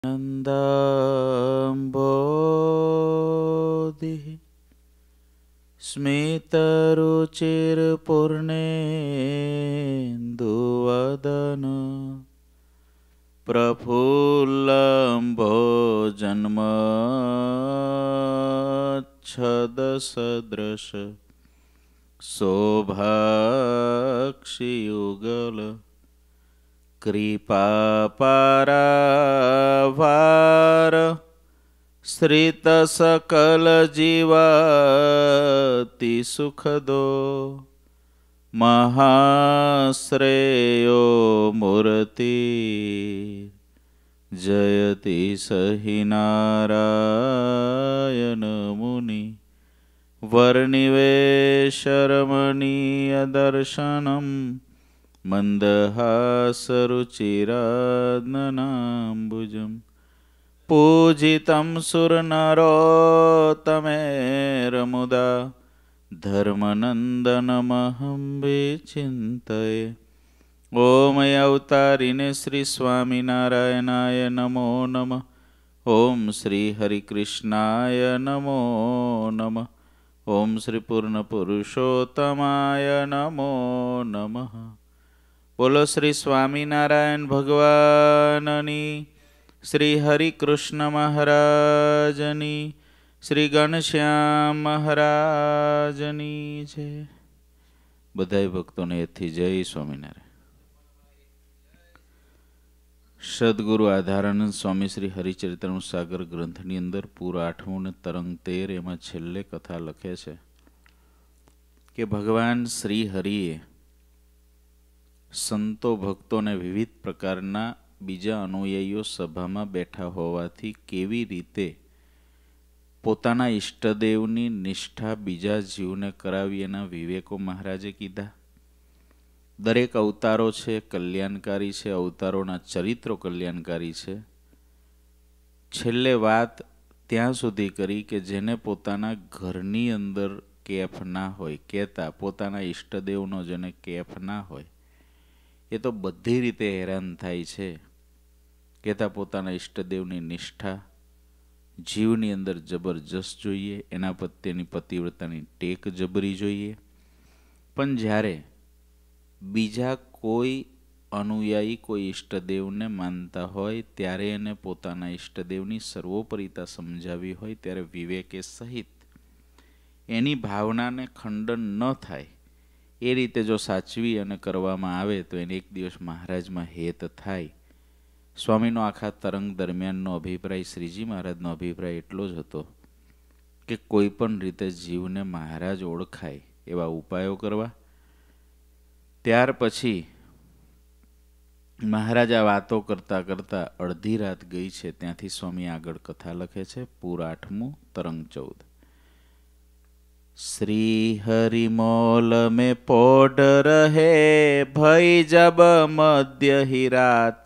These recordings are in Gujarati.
नन्दाम्बोधिः स्मितरुचिर्पूर्णेन्दुवदन प्रफुल्लम्भोजन्मच्छदसदृश शोभाक्षियुगल कृपापारावार श्रितसकलजीवाति सुखदो महाश्रेयो मूर्ति जयति सहि नारायण मुनि वर्णिवेशरमणीयदर्शनं मन्दहासरुचिराननाम्बुजम् पूजितं सुरनरोत्तमेर्मुदा धर्मनन्दनमहं विचिन्तये। ओम अवतारिणे श्री स्वामिनारायणाय नमो नमः। ओम श्री हरिकृष्णाय नमो नमः। ओम श्री पूर्णपुरुषोत्तमाय नमो नमः। बोलो श्री स्वामिनारायण भगवाननी, श्री हरिकृष्ण महाराजनी, श्री घनश्याम महाराजनी जय। बधाई भक्तों ने एथी जय स्वामिनारायण। सद्गुरु आधारानंद स्वामी श्री हरिचरित्रनु सागर ग्रंथनी अंदर पूरा 8मो ने तरंग 13 एमां छेल्ले कथा लखे छे कि भगवान श्री हरिए संतो भक्तों ने विविध प्रकारना बीजा अनुयायीओ सभामां बैठा होवाथी केवी रीते पोताना इष्टदेवनी निष्ठा बीजा जीवने करावी एना विवेको महाराजे कीधा। दरेक अवतारो छे कल्याणकारी छे, अवतारोना चरित्रो कल्याणकारी छे। छेल्ले वात त्यां सुधी करी के जेने पोताना घरनी अंदर केफ ना होय, केता पोताना इष्टदेवनो जेने केफ ना होय ए तो बधी रीते हैरान थाय छे। केता पोताना इष्टदेवनी निष्ठा जीवनी अंदर जबरजस्त जोईए, एना प्रत्येनी पतिव्रतानी टेक जबरी जोईए। पण ज्यारे बीजा कोई अनुयायी कोई इष्टदेवने मानता होय त्यारे एने पोताना इष्टदेवनी सर्वोपरिता समजावी होय त्यारे विवेके सहित एनी भावनाने खंडन न थाय ए रीते जो साचवी अने करवामां आवे तो एने एक दिवस महाराजमां हेत थाय। स्वामीनो आखा तरंग दरमियाननो अभिप्राय श्रीजी महाराजनो अभिप्राय एटलो ज हतो के कोईपण रीते जीवने महाराज ओळखाय एवा उपायो करवा। त्यार पछी महाराज आ वातो करता करता अर्धी रात गई छे त्यांथी स्वामी आगळ कथा लखे छे। पूरा 8मो तरंग 14। श्री हरि मौल में पोड रहे भई जब मध्य ही रात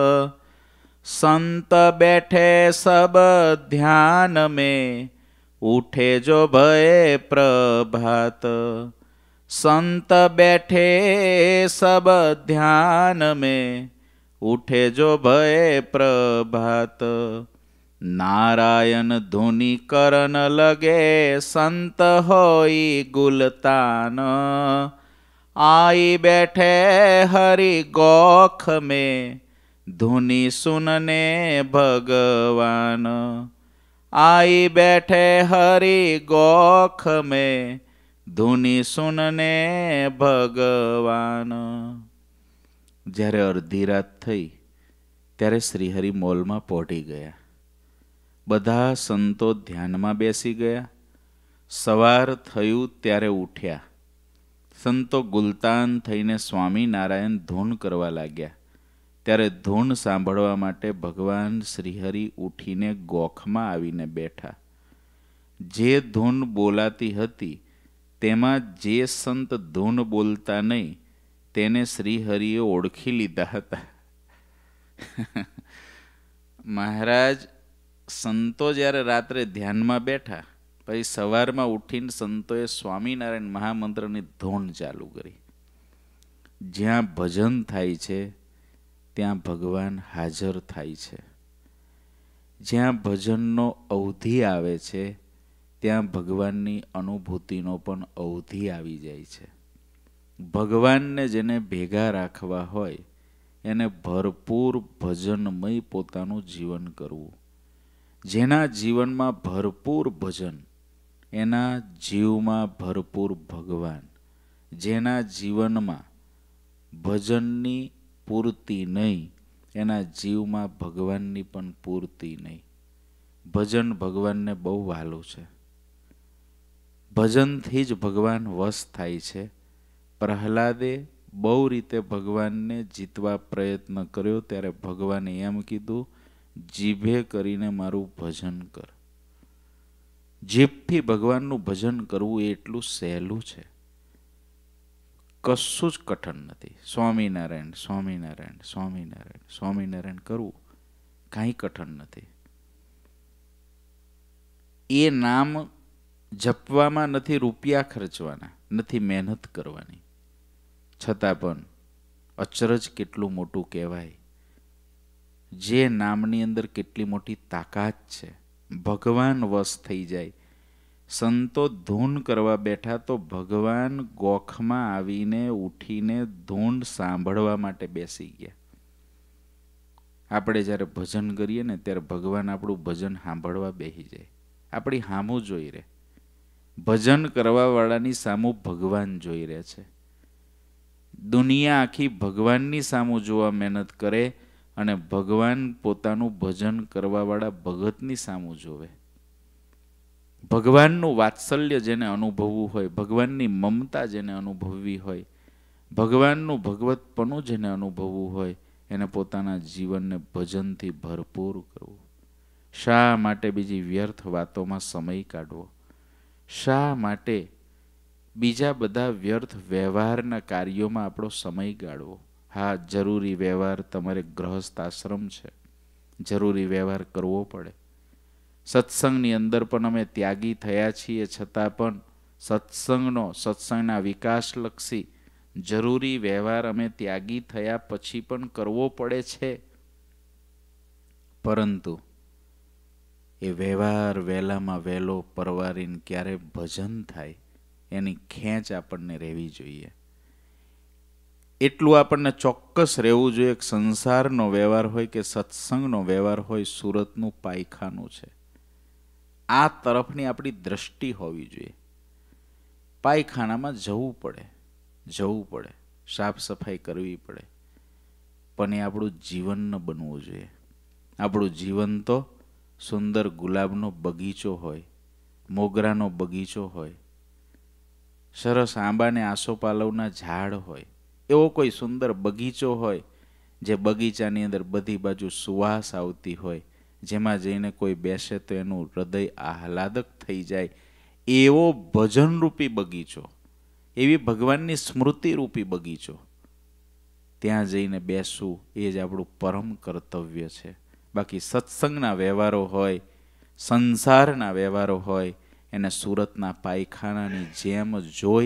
संत बैठे सब ध्यान में उठे जो भय प्रभात। संत बैठे सब ध्यान में उठे जो भय प्रभात। नारायण धुनि करन लगे संत होई गुलतान। आई बैठे हरि गोख में धुनि सुनने भगवान। आई बैठे हरि गोख में धुनि सुनने भगवान। જ્યારે અડધી રાત થઈ ત્યારે શ્રીહરિ મોલમાં પહોંચી ગયા। બધા સંતો ધ્યાનમાં બેસી ગયા। સવાર થયું ત્યારે ઉઠ્યા। સંતો ગુલતાન થઈને સ્વામિનારાયણ ધૂન કરવા લાગ્યા। ત્યારે ધૂન સાંભળવા માટે ભગવાન શ્રીહરિ ઉઠીને ગોખમાં આવીને બેઠા। જે ધૂન બોલાતી હતી તેમાં જે સંત ધૂન બોલતા નહીં તેને શ્રીહરિએ ઓળખી લીધા હતા। મહારાજ સંતો જ્યારે રાત્રે ધ્યાનમાં બેઠા પછી સવારમાં ઉઠીને સંતોએ સ્વામિનારાયણ મહામંત્રની ધૂન ચાલુ કરી। જ્યાં ભજન થાય છે ત્યાં ભગવાન હાજર થાય છે। જ્યાં ભજનનો અવધિ આવે છે ત્યાં ભગવાનની અનુભૂતિનો પણ અવધિ આવી જાય છે. ભગવાનને જેને ભેગા રાખવા હોય એને ભરપૂર ભજનમય પોતાનું જીવન કરવું. જેના જીવનમાં ભરપૂર ભજન, એના જીવમાં ભરપૂર ભગવાન. જેના જીવનમાં ભજનની પૂર્તિ નહીં, એના જીવમાં ભગવાનની પણ પૂર્તિ નહીં. ભજન ભગવાનને બહુ વહાલું છે. ભજનથી જ ભગવાન વશ થાય છે. પ્રહલાદે બહુ રીતે ભગવાનને જીતવા પ્રયત્ન કર્યો ત્યારે ભગવાને એમ કીધું, જીભે કરીને મારું ભજન કર. જીભથી ભગવાનનું ભજન કરવું એ એટલું સહેલું છે, કશું જ કઠણ નથી. સ્વામિનારાયણ સ્વામિનારાયણ સ્વામિનારાયણ સ્વામિનારાયણ કરવું કાંઈ કઠણ નથી. એ નામ જપવામાં નથી રૂપિયા ખર્ચવાના, નથી મહેનત કરવાની. છતાં પણ અચરજ કેટલું મોટું કહેવાય. જે નામની અંદર કેટલી મોટી તાકાત છે. ભગવાન વશ થઈ જાય. સંતો ધૂન કરવા બેઠા તો ભગવાન ગોખમાં આવીને ઉઠીને ધૂન સાંભળવા માટે બેસી ગયા. આપણે જ્યારે ભજન કરીએ ને ત્યારે ભગવાન આપણું ભજન સાંભળવા બેસી જાય. આપણી સામું જોઈ રહે. ભજન કરવાવાળાની સામું ભગવાન જોઈ રહે છે. દુનિયા આખી ભગવાનની સામું જોવા મહેનત કરે અને ભગવાન પોતાનું ભજન કરવાવાળા ભગતની સામું જોવે. ભગવાનનું વાત્સલ્ય જેને અનુભવવું હોય, ભગવાનની મમતા જેને અનુભવવી હોય, ભગવાનનું ભગવતપણું જેને અનુભવવું હોય, એને પોતાના જીવનને ભજનથી ભરપૂર કરવું. શા માટે બીજી વ્યર્થ વાતોમાં સમય કાઢવો? શા માટે બીજા બધા વ્યર્થ વ્યવહારના કાર્યોમાં આપણો સમય ગાળવો? હા, જરૂરી વ્યવહાર, તમારે ગ્રહસ્થ આશ્રમ છે, જરૂરી વ્યવહાર કરવો પડે. સત્સંગની અંદર પણ અમે ત્યાગી થયા છીએ, છતાં પણ સત્સંગના વિકાસલક્ષી જરૂરી વ્યવહાર અમે ત્યાગી થયા પછી પણ કરવો પડે છે. પરંતુ એ વ્યવહાર વહેલામાં વહેલો પરવારીને ક્યારે ભજન થાય એની ખેંચ આપણને રહેવી જોઈએ. એટલું આપણને ચોક્કસ રહેવું જોઈએ કે સંસારનો વ્યવહાર હોય કે સત્સંગનો વ્યવહાર હોય, સુરતનું પાયખાનું છે. આ તરફની આપણી દ્રષ્ટિ હોવી જોઈએ. પાયખાનામાં જવું પડે, સાફ સફાઈ કરવી પડે, પણ એ આપણું જીવન ન બનવું જોઈએ. આપણું જીવન તો સુંદર ગુલાબનો બગીચો હોય, મોગરાનો બગીચો હોય, સરસ આંબાને આસોપાલવના ઝાડ હોય, એવો કોઈ સુંદર બગીચો હોય જે બગીચાની અંદર બધી બાજુ સુવાસ આવતી હોય, જેમાં જઈને કોઈ બેસે તો એનું હૃદય આહલાદક થઈ જાય. એવો ભજનરૂપી બગીચો, એવી ભગવાનની સ્મૃતિરૂપી બગીચો, ત્યાં જઈને બેસવું એ જ આપણું પરમ કર્તવ્ય છે. બાકી સત્સંગના વ્યવહારો હોય, સંસારના વ્યવહારો હોય, એને સુરતના પાયખાનાની જેમ જોઈ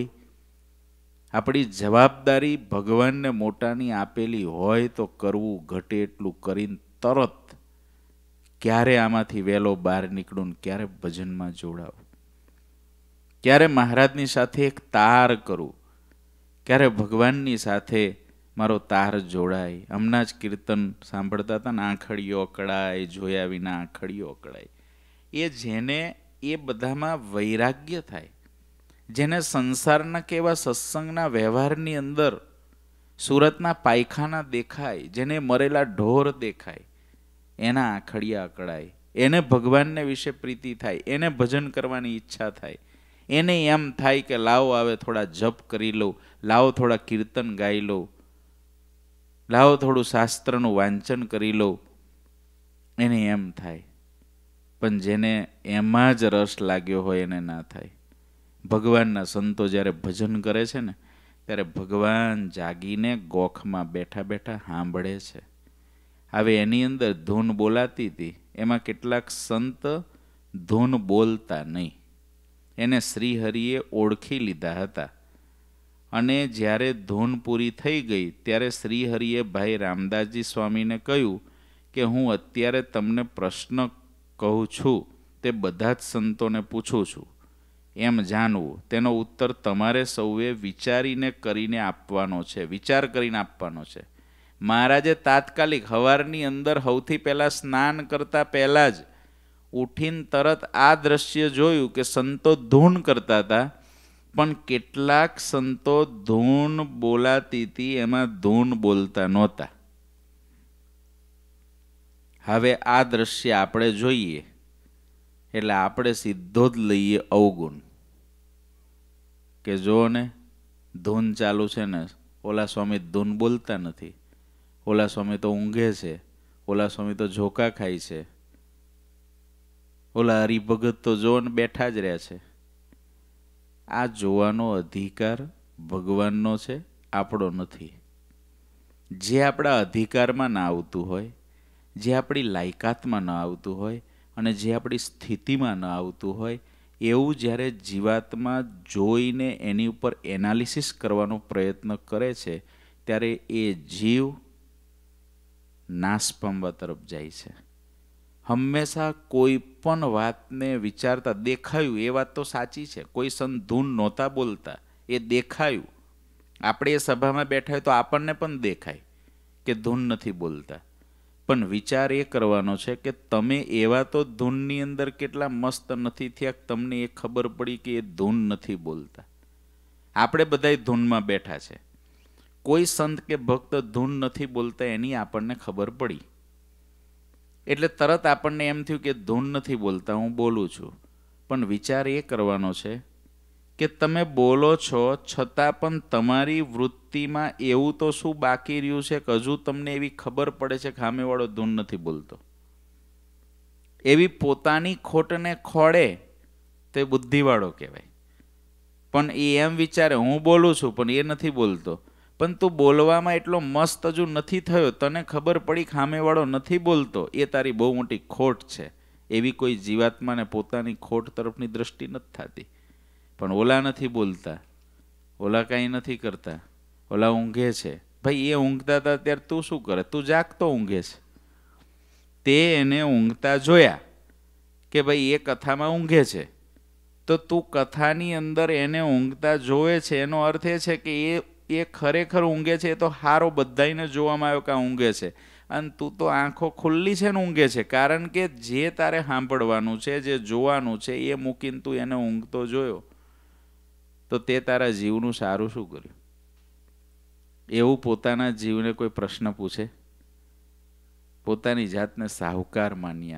આપણી જવાબદારી ભગવાનને મોટાની આપેલી હોય તો કરવું, ઘટે એટલું કરીને તરત ક્યારે આમાંથી વહેલો બહાર નીકળું, ક્યારે ભજનમાં જોડાવું, ક્યારે મહારાજની સાથે એક તાર કરું, ક્યારે ભગવાનની સાથે મારો તાર જોડાય. હમણાં જ કીર્તન સાંભળતા હતા ને, આંખડીઓ અકળાય, જોયા વિના આંખડીઓ અકળાય. એ જેને એ બધામાં વૈરાગ્ય થાય, જેને સંસારના કેવા સત્સંગના વ્યવહારની અંદર સુરતના પાયખાના દેખાય, જેને મરેલા ઢોર દેખાય, એના આંખડિયા અકળાય, એને ભગવાનને વિશે પ્રીતિ થાય, એને ભજન કરવાની ઈચ્છા થાય, એને એમ થાય કે લાવો આવે થોડા જપ કરી લઉં, લાવો થોડા કીર્તન ગાઈ લઉં, લાવો થોડું શાસ્ત્રનું વાંચન કરી લઉં, એને એમ થાય. પણ જેને એમાં જ રસ લાગ્યો હોય એને ના થાય. ભગવાનના સંતો જ્યારે ભજન કરે છે ને ત્યારે ભગવાન જાગીને ગોખમાં બેઠા બેઠા સાંભળે છે. હવે એની અંદર ધૂન બોલાતી હતી, એમાં કેટલાક સંત ધૂન બોલતા નહીં, એને શ્રીહરિએ ઓળખી લીધા હતા. અને જ્યારે ધૂન પૂરી થઈ ગઈ ત્યારે શ્રીહરિએ ભાઈ રામદાસજી સ્વામીને કહ્યું કે હું અત્યારે તમને પ્રશ્ન કહું છું તે બધા જ સંતોને પૂછું છું એમ જાણવું, તેનો ઉત્તર તમારે સૌએ વિચારીને કરીને આપવાનો છે, વિચાર કરીને આપવાનો છે. મહારાજે તાત્કાલિક હવારની અંદર સૌથી પહેલાં સ્નાન કરતા પહેલાં જ ઉઠીને તરત આ દ્રશ્ય જોયું કે સંતો ધૂન કરતા હતા, પણ કેટલાક સંતો ધૂન બોલાતી હતી એમાં ધૂન બોલતા નહોતા. હવે આ દ્રશ્ય આપણે જોઈએ એટલે આપણે સીધો જ લઈએ અવગુણ કે જો ને ધૂન ચાલુ છે ને ઓલા સ્વામી ધૂન બોલતા નથી, ઓલા સ્વામી તો ઊંઘે છે, ઓલા સ્વામી તો ઝોકા ખાય છે, ઓલા હરિભગત તો જો ને બેઠા જ રહ્યા છે. આ જોવાનો અધિકાર ભગવાનનો છે, આપણો નથી. જે આપણા અધિકારમાં ના આવતું હોય, જે આપણી લાયકાતમાં ન આવતું હોય અને જે આપણી સ્થિતિમાં ન આવતું હોય એવું જ્યારે જીવાત્મા જોઈને એની ઉપર એનાલિસિસ કરવાનો પ્રયત્ન કરે છે ત્યારે એ જીવ નાશ પામવા તરફ જાય છે. હંમેશા કોઈ પણ વાતને વિચારતા દેખાયું એ વાત તો સાચી છે, કોઈ સંત ધૂન નહોતા બોલતા, એ દેખાયું. આપણે એ સભામાં બેઠા હોય તો આપણને પણ દેખાય કે ધૂન નથી બોલતા, પણ વિચાર એ કરવાનો છે કે તમે એવા તો ધૂનની અંદર કેટલા મસ્ત નથી થયા, તમને એ ખબર પડી કે એ ધૂન નથી બોલતા. આપણે બધાય ધૂનમાં બેઠા છે, કોઈ સંત કે ભક્ત ધૂન નથી બોલતા એની આપણને ખબર પડી એટલે તરત આપણને એમ થયું કે ધૂન નથી બોલતા, હું બોલું છું. પણ વિચાર એ કરવાનો છે કે તમે બોલો છો છતાં પણ તમારી વૃત્તિમાં એવું તો શું બાકી રહ્યું છે કે હજુ તમને એવી ખબર પડે છે કે સામેવાળો ધૂન નથી બોલતો. એવી પોતાની ખોટને ખોળે તો એ બુદ્ધિવાળો કહેવાય. પણ એ એમ વિચારે હું બોલું છું પણ એ નથી બોલતો, પણ તું બોલવામાં એટલો મસ્ત હજુ નથી થયો, તને ખબર પડી સામેવાળો નથી બોલતો, એ તારી બહુ મોટી ખોટ છે. એવી કોઈ જીવાત્માને પોતાની ખોટ તરફની દ્રષ્ટિ નથી થતી. પણ ઓલા નથી બોલતા, ઓલા કાંઈ નથી કરતા, ઓલા ઊંઘે છે. ભાઈ એ ઊંઘતા હતા ત્યારે તું શું કરે? તું જાગતો ઊંઘે છે. તે એને ઊંઘતા જોયા કે ભાઈ એ કથામાં ઊંઘે છે, તો તું કથાની અંદર એને ઊંઘતા જોવે છે એનો અર્થ એ છે કે એ ખરેખર ઊંઘે છે. એ તો હારો બધાઈને જોવામાં આવ્યો કે આ ઊંઘે છે, અને તું તો આંખો ખુલ્લી છે ને ઊંઘે છે. કારણ કે જે તારે સાંભળવાનું છે, જે જોવાનું છે એ મૂકીને તું એને ઊંઘતો જોયો તો તે તારા જીવનું સારું શું કર્યું? એવું પોતાના જીવને કોઈ પ્રશ્ન પૂછે? પોતાની જાતને સાહુકાર માનીએ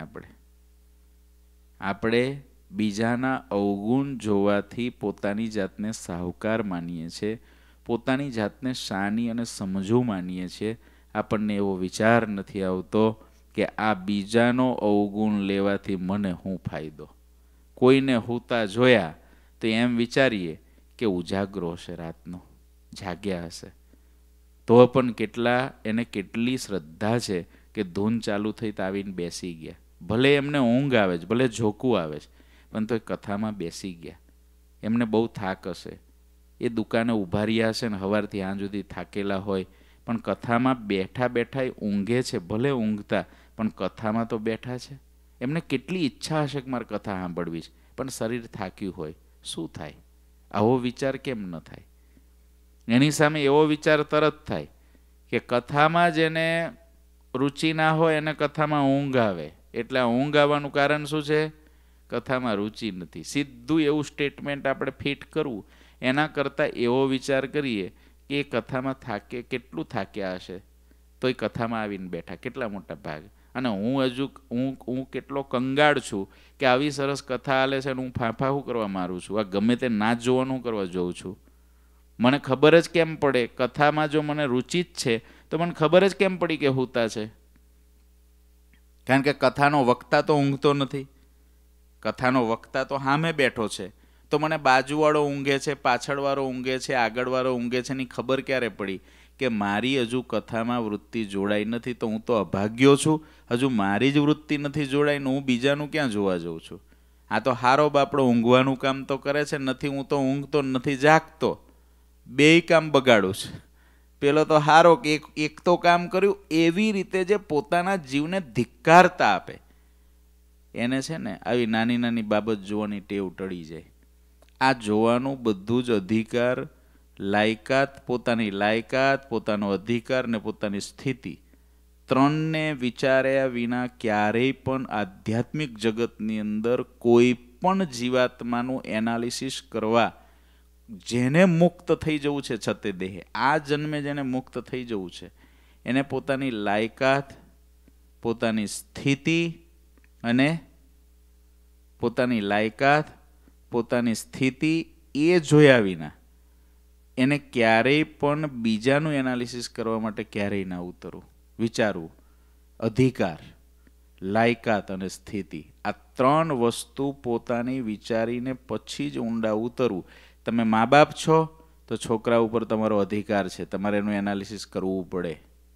આપણે બીજાના અવગુણ જોવાથી પોતાની જાતને સાહુકાર માનીએ છીએ, પોતાની જાતને શાની અને સમજુ માનીએ છીએ. આપણને એવો વિચાર નથી આવતો કે આ બીજાનો અવગુણ લેવાથી મને શું ફાયદો. કોઈને હુતા જોયા તો એમ વિચારીએ કે ઉજાગરો હશે, રાતનો જાગ્યા હશે, તો પણ એને કેટલી શ્રદ્ધા છે કે ધૂન ચાલુ થઈ તો આવીને બેસી ગયા. ભલે એમને ઊંઘ આવે છે, ભલે ઝોકું આવે છે, પણ તો એ કથામાં બેસી ગયા. એમને બહુ થાક હશે, એ દુકાને ઊભા રહ્યા હશે ને સવારથી સાંજ સુધી થાકેલા હોય, પણ કથામાં બેઠા બેઠા એ ઊંઘે છે. ભલે ઊંઘતા પણ કથામાં તો બેઠા છે. એમને કેટલી ઈચ્છા હશે કે મારે કથા સાંભળવી છે, પણ શરીર થાક્યું હોય, શું થાય? આવો વિચાર કેમ ન થાય? એની સામે એવો વિચાર તરત થાય કે કથામાં જેને રુચિ ના હોય એને કથામાં ઊંઘ આવે. એટલે ઊંઘ આવવાનું કારણ શું છે? કથામાં રુચિ નથી. સીધું એવું સ્ટેટમેન્ટ આપણે ફિટ કરવું એના કરતાં એવો વિચાર કરીએ કે એ કથામાં કેટલું થાક્યા હશે તો એ કથામાં આવીને બેઠા, કેટલા મોટા ભાગ. અને હું કેટલો કંગાળ છું કે આવી સરસ કથા હાલે છે અને હું ફાંફા શું કરવા મારું છું? આ ગમે તે નાચ જોવાનું કરવા જોઉં છું. મને ખબર જ કેમ પડે? કથામાં જો મને રુચિ જ છે તો મને ખબર જ કેમ પડી કે હુતા છે? કારણ કે કથાનો વક્તા તો ઊંઘતો નથી, કથાનો વક્તા તો સામે બેઠો છે. તો મને બાજુવાળો ઊંઘે છે, પાછળવાળો ઊંઘે છે, આગળવાળો ઊંઘે છે, એની ખબર ક્યારે પડી કે મારી હજુ કથામાં વૃત્તિ જોડાઈ નથી? તો હું તો અભાગ્યો છું, હજુ મારી જ વૃત્તિ નથી જોડાઈને હું બીજાનું ક્યાં જોવા જઉં છું? આ તો હારો બાપડો ઊંઘવાનું કામ તો કરે છે, નથી હું તો ઊંઘતો નથી જાગતો, બેય કામ બગાડું છે. પેલો તો હારો કે એક તો કામ કર્યું. એવી રીતે જે પોતાના જીવને ધિક્કારતા આપે એને છે ને આવી નાની નાની બાબત જોવાની ટેવ ટળી જાય. આ જોવાનું બધું જ અધિકાર, લાયકાત, પોતાની લાયકાત, પોતાનો અધિકાર ને પોતાની સ્થિતિ ત્રણને વિચાર્યા વિના ક્યારેય પણ આધ્યાત્મિક જગતની અંદર કોઈ પણ જીવાત્માનું એનાલિસિસ કરવા, જેને મુક્ત થઈ જવું છે છતે દેહે, આ જન્મે જેને મુક્ત થઈ જવું છે એને પોતાની લાયકાત, પોતાની સ્થિતિ અને પોતાની સ્થિતિ એ જોયા વિના એને ક્યારેય પણ બીજાનું એનાલિસિસ કરવા માટે ક્યારેય ના ઉતરવું. વિચારવું, અધિકાર, લાયકાત અને સ્થિતિ, આ ત્રણ વસ્તુ પોતાની વિચારીને પછી જ ઊંડા ઉતરવું. તમે મા બાપ છો તો છોકરા ઉપર તમારો અધિકાર છે, તમારે એનું એનાલિસિસ કરવું પડે.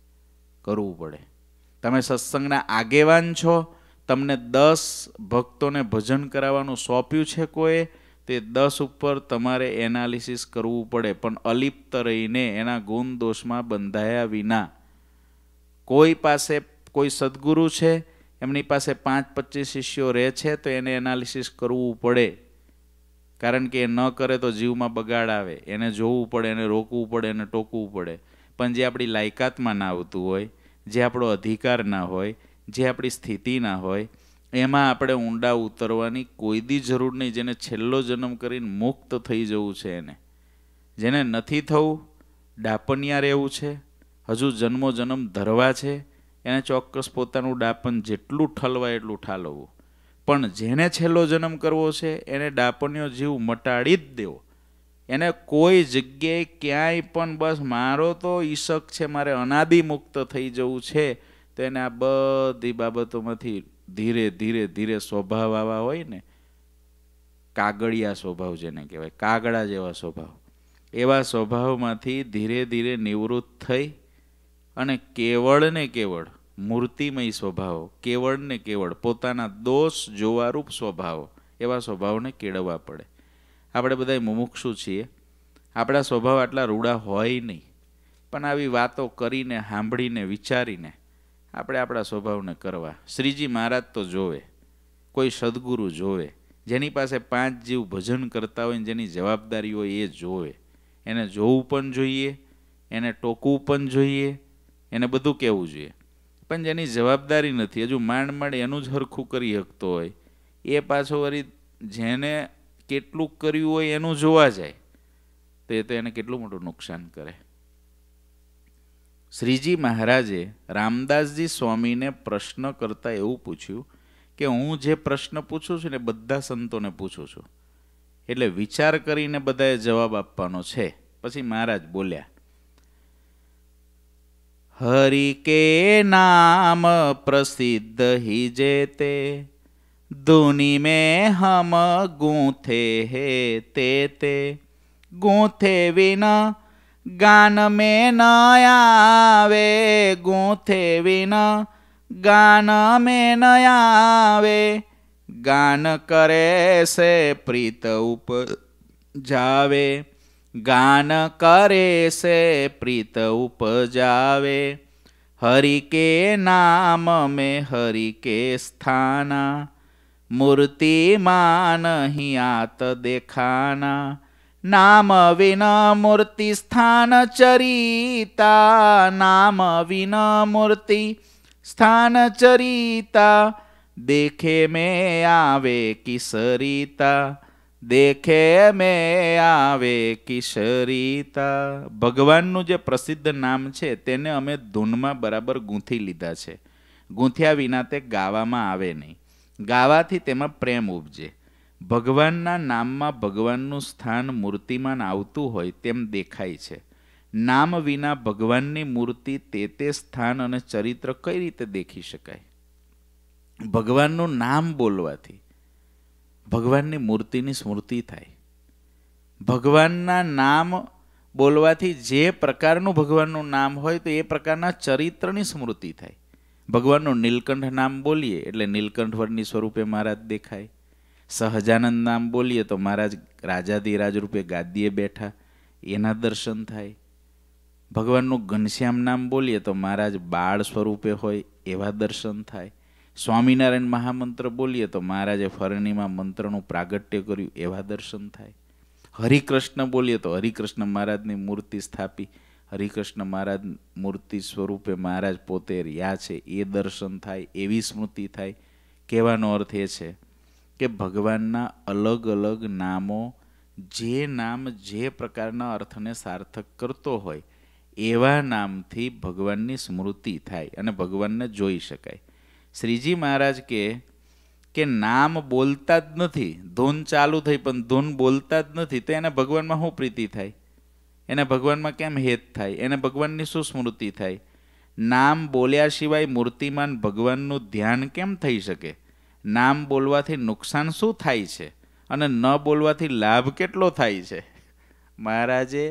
તમે સત્સંગના આગેવાન છો, તમને 10 ભક્તોને ભજન કરાવવાનું સોંપ્યું છે કોઈ, તે 10 ઉપર તમારે એનાલિસિસ કરવું પડે, પણ અલિપ્ત રહીને એના ગુણ દોષમાં બંધાયા વિના. કોઈ પાસે કોઈ સદગુરુ છે, એમની પાસે 5-25 શિષ્યો રહે છે તો એને એનાલિસિસ કરવું પડે, કારણ કે એ ન કરે તો જીવમાં બગાડ આવે. એને જોવું પડે, એને રોકવું પડે, એને ટોકવું પડે. પણ જે આપણી લાયકાતમાં ના આવતું હોય, જે આપણો અધિકાર ના હોય, જે આપણી સ્થિતિ ના હોય, એમાં આપણે ઊંડા ઉતરવાની કોઈ દી જરૂર નહીં. જેને છેલ્લો જન્મ કરીને મુક્ત થઈ જવું છે એને, જેને નથી થવું, ડાપણિયા રહેવું છે, હજુ જન્મો જન્મ ધરવા છે, એને ચોક્કસ પોતાનું ડાપણ જેટલું ઠલવાય એટલું ઠાલવવું. પણ જેને છેલ્લો જન્મ કરવો છે એને ડાપણિયો જીવ મટાડી જ દેવો. એને કોઈ જગ્યાએ ક્યાંય પણ બસ મારો તો ઈશક છે, મારે અનાદિ મુક્ત થઈ જવું છે, તો એને આ બધી બાબતોમાંથી ધીરે ધીરે ધીરે સ્વભાવ આવા હોય ને, કાગળિયા સ્વભાવ જેને કહેવાય, કાગડા જેવા સ્વભાવ, એવા સ્વભાવમાંથી ધીરે ધીરે નિવૃત્ત થઈ અને કેવળ ને કેવળ મૂર્તિમય સ્વભાવ, કેવળ ને કેવળ પોતાના દોષ જોવારૂપ સ્વભાવ, એવા સ્વભાવને કેળવવા પડે. આપણે બધા મુમુક્ષુ છીએ, આપણા સ્વભાવ આટલા રૂડા હોય નહીં, પણ આવી વાતો કરીને, સાંભળીને, વિચારીને આપણે આપણા સ્વભાવને કરવા. શ્રીજી મહારાજ તો જોવે, કોઈ સદગુરુ જોવે, જેની પાસે 5 જીવ ભજન કરતા હોય ને જેની જવાબદારી હોય એ જોવે. એને જોવું પણ જોઈએ, એને ટોકવું પણ જોઈએ, એને બધું કહેવું જોઈએ. પણ જેની જવાબદારી નથી, હજુ માંડ એનું જ હરખું કરી શકતો હોય, એ પાછો વળી જેને કેટલું કર્યું હોય એનું જોવા જાય તો એ તો એને કેટલું મોટું નુકસાન કરે. શ્રીજી મહારાજે રામદાસજી સ્વામીને પ્રશ્ન કરતા એવું પૂછ્યું કે હું જે પ્રશ્ન પૂછું છું ને બધા સંતોને પૂછું છું, એટલે વિચાર કરીને બધાએ જવાબ આપવાનો છે. પછી મહારાજ બોલ્યા, હરિ કે નામ પ્રસિદ્ધ હી જેતે, ધુની में हम गूंथे है ते, गूंथे विना गान में न आवे, गूंथे विना गान में न आवे, गान करे से प्रीत उपजावे, गान करे से प्रीत उपजावे, हरि के नाम में हरि के स्थाना, मूर्ति मान ही आत देखाना, नाम विना मूर्ति स्थान चरिता, नाम विना मूर्ति स्थान चरिता, देखे में आवे किसरिता, देखे में आवे किशरिता. ભગવાનનું જે પ્રસિદ્ધ નામ છે તેને અમે ધૂનમાં બરાબર ગૂંથી લીધા છે. ગૂંથ્યા વિના તે ગાવામાં આવે નહીં. ગાવાથી તેમાં પ્રેમ ઉપજે. ભગવાનના નામમાં ભગવાનનું સ્થાન મૂર્તિમાન આવતું હોય તેમ દેખાય છે. નામ વિના ભગવાનની મૂર્તિ તે સ્થાન અને ચરિત્ર કઈ રીતે દેખી શકાય? ભગવાનનું નામ બોલવાથી ભગવાનની મૂર્તિની સ્મૃતિ થાય. ભગવાનના નામ બોલવાથી જે પ્રકારનું ભગવાનનું નામ હોય તો એ પ્રકારના ચરિત્રની સ્મૃતિ થાય. ભગવાનનું નીલકંઠ નામ બોલીએ એટલે નીલકંઠ વર્ણિ સ્વરૂપે મહારાજ દેખાય. સહજાનંદ નામ બોલીએ તો મહારાજ રાજાધિરાજ રૂપે ગાદીએ બેઠા, એના દર્શન થાય. ભગવાનનું ઘનશ્યામ નામ બોલીએ તો મહારાજ બાળ સ્વરૂપે હોય, એવા દર્શન થાય. સ્વામિનારાયણ મહામંત્ર બોલીએ તો મહારાજે ફરણીમાં મંત્રનું પ્રાગટ્ય કર્યું એવા દર્શન થાય. હરિકૃષ્ણ બોલીએ તો હરિકૃષ્ણ મહારાજની મૂર્તિ સ્થાપી, હરિકૃષ્ણ મહારાજ મૂર્તિ સ્વરૂપે મહારાજ પોતે રહ્યા છે એ દર્શન થાય, એવી સ્મૃતિ થાય. કહેવાનો અર્થ એ છે કે ભગવાનના અલગ અલગ નામો, જે નામ જે પ્રકારના અર્થને સાર્થક કરતો હોય એવા નામથી ભગવાનની સ્મૃતિ થાય અને ભગવાનને જોઈ શકાય. શ્રીજી મહારાજ કે નામ બોલતા જ નથી, ધૂન ચાલુ થઈ પણ ધૂન બોલતા જ નથી, તો એને ભગવાનમાં શું પ્રીતિ થાય? એને ભગવાનમાં કેમ હેત થાય? એને ભગવાનની શું સ્મૃતિ થાય? નામ બોલ્યા સિવાય મૂર્તિમાન ભગવાનનું ધ્યાન કેમ થઈ શકે? નામ બોલવાથી નુકસાન શું થાય છે અને ન બોલવાથી લાભ કેટલો થાય છે? મહારાજે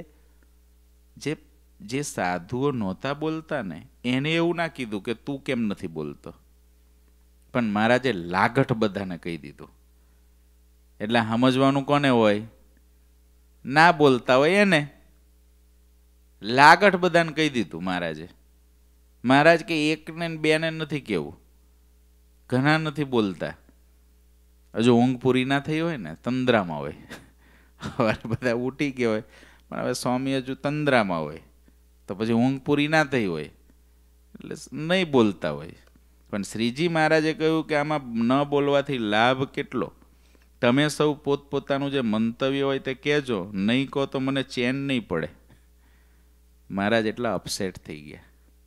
જે સાધુઓ નહોતા બોલતા ને એને એવું ના કીધું કે તું કેમ નથી બોલતો, પણ મહારાજે લાગઠ બધાને કહી દીધું. એટલે સમજવાનું કોને હોય? ના બોલતા હોય એને. લાગઠ બધાને કહી દીધું મહારાજે. મહારાજ કે એકને ને બેને નથી કેવું, ઘણા નથી બોલતા. હજુ ઊંઘ પૂરી ના થઈ હોય ને, તંદ્રામાં હોય, હવે બધા ઉઠી ગયા હોય પણ હવે સ્વામી હજુ તંદ્રામાં હોય, તો પછી ઊંઘ પૂરી ના થઈ હોય એટલે નહીં બોલતા હોય. પણ શ્રીજી મહારાજે કહ્યું કે આમાં ન બોલવાથી લાભ કેટલો. તમે સૌ પોતપોતાનું જે મંતવ્ય હોય તે કહેજો, નહીં કહો તો મને ચેન નહીં પડે. મહારાજ એટલા અપસેટ થઈ ગયા.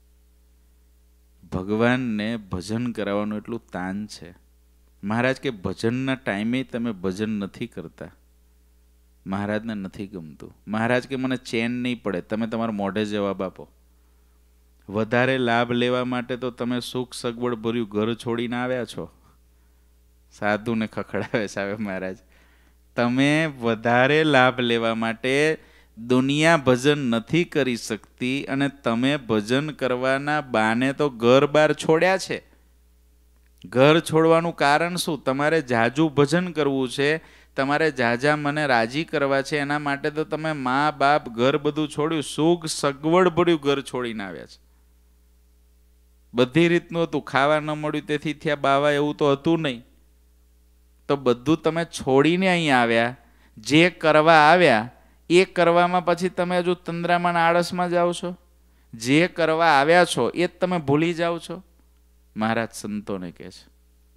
ભગવાનને ભજન કરાવવાનું એટલું તાન છે. મહારાજ કે ભજનના ટાઈમે તમે ભજન નથી કરતા, મહારાજને નથી ગમતું. મહારાજ કે મને ચેન નહીં પડે, તમે તમારા મોઢે જવાબ આપો. વધારે લાભ લેવા માટે તો તમે સુખ સગવડ ભર્યું ઘર છોડીને આવ્યા છો. સાધુને ખખડાવે છે હવે મહારાજ. તમે વધારે લાભ લેવા માટે દુનિયા ભજન નથી કરી શકતી અને તમે ભજન કરવાના બાને તો ઘર બાર છોડ્યા છે. ઘર છોડવાનું કારણ શું? તમારે જાજુ ભજન કરવું છે, તમારે જાજા મને રાજી કરવા છે, એના માટે તો તમે મા બાપ ઘર બધું છોડ્યું, સુખ સગવડ ભર્યું ઘર છોડીને આવ્યા છે. બધી રીતનું હતું, ખાવા ન મળ્યું તેથી થયા બાવા એવું તો હતું નહીં. તો બધું તમે છોડીને અહીં આવ્યા, જે કરવા આવ્યા એ કરવામાં પછી તમે હજુ તંદ્રામાં આળસમાં જાઓ છો. જે કરવા આવ્યા છો એ જ તમે ભૂલી જાઓ છો. મહારાજ સંતોને કહે છે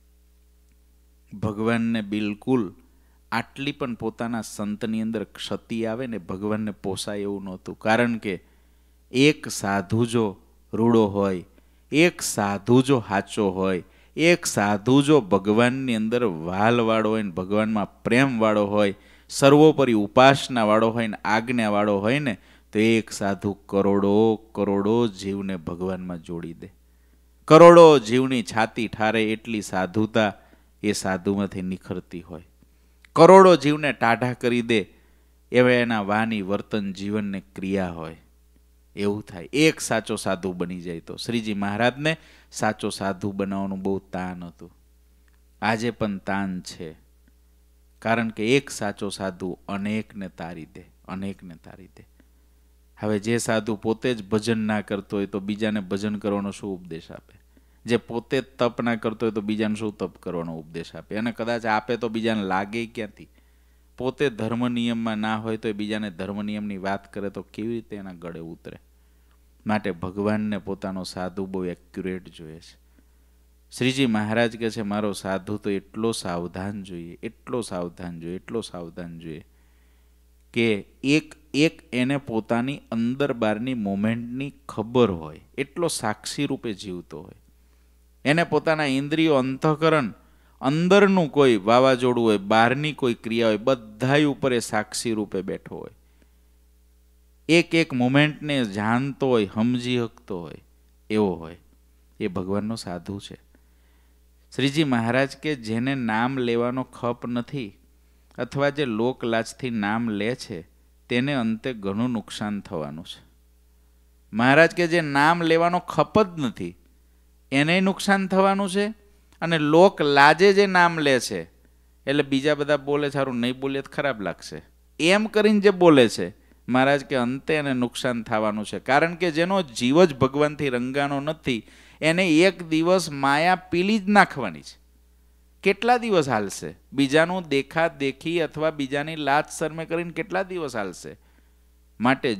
ભગવાનને બિલકુલ આટલી પણ પોતાના સંતની અંદર ક્ષતિ આવે ને ભગવાનને પોસાય એવું નહોતું. કારણ કે એક સાધુ જો રૂડો હોય, એક સાધુ જો સાચો હોય, એક સાધુ જો ભગવાનની અંદર વાલવાળો હોય ને ભગવાનમાં પ્રેમવાળો હોય, સર્વોપરી ઉપાસનાવાળો હોય ને આજ્ઞાવાળો હોય ને, તો એક સાધુ કરોડો કરોડો જીવને ભગવાનમાં જોડી દે. કરોડો જીવની છાતી ઠારે એટલી સાધુતા એ સાધુમાંથી નિખરતી હોય. કરોડો જીવને ટાઢા કરી દે એવા એના વાણી વર્તન જીવનને ક્રિયા હોય. એવું થાય એક સાચો સાધુ બની જાય તો. શ્રીજી મહારાજને સાચો સાધુ બનાવવાનું બહુ તાન હતું. આજે પણ તાન છે, કારણ કે એક સાચો સાધુ અનેકને તારી દે, અનેકને તારી દે. હવે જે સાધુ પોતે જ ભજન ના કરતો હોય તો બીજાને ભજન કરવાનો શું ઉપદેશ આપે? જે પોતે જ તપ ના કરતો હોય તો બીજાને શું તપ કરવાનો ઉપદેશ આપે? અને કદાચ આપે તો બીજાને લાગે ક્યાંથી? પોતે ધર્મ નિયમમાં ના હોય તો બીજાને ધર્મ નિયમની વાત કરે તો કેવી રીતે એના ગળે ઉતરે? માટે ભગવાનને પોતાનો સાધુ બહુ એક્યુરેટ જોઈએ છે. શ્રીજી મહારાજ કહે છે મારો સાધુ તો એટલો સાવધાન જોઈએ, એટલો સાવધાન જોઈએ, એટલો સાવધાન જોઈએ કે એક એને પોતાની અંદર બહારની મોમેન્ટની ખબર હોય, એટલો સાક્ષી રૂપે જીવતો હોય. એને પોતાના ઇન્દ્રિયો, અંતઃકરણ, અંદરનું કોઈ વાવાઝોડું હોય, બહારની કોઈ ક્રિયા હોય, બધા ઉપર એ સાક્ષી રૂપે બેઠો હોય. એક એક મોમેન્ટને જાણતો હોય, સમજી શકતો હોય, એવો હોય. એ ભગવાનનો સાધુ છે. શ્રીજી મહારાજ કે જેને નામ લેવાનો ખપ નથી અથવા જે લોકલાજથી નામ લે છે તેને અંતે ઘણું નુકસાન થવાનું છે. મહારાજ કે જે નામ લેવાનો ખપ જ નથી એને નુકસાન થવાનું છે, અને લોક લાજે જે નામ લે છે એટલે બીજા બધા બોલે સારું નહીં બોલે તો ખરાબ લાગશે એમ કરીને જે બોલે છે, મહારાજ કે અંતે એને નુકસાન થવાનું છે. કારણ કે જેનો જીવ જ ભગવાનથી રંગાનો નથી એને એક દિવસ માયા પીલી જ નાખવાની છે. કેટલા દિવસ હાલશે? બીજાનું દેખા દેખી અથવા બીજાની લાત શરમે કરીને કેટલા દિવસ હાલશે? માટે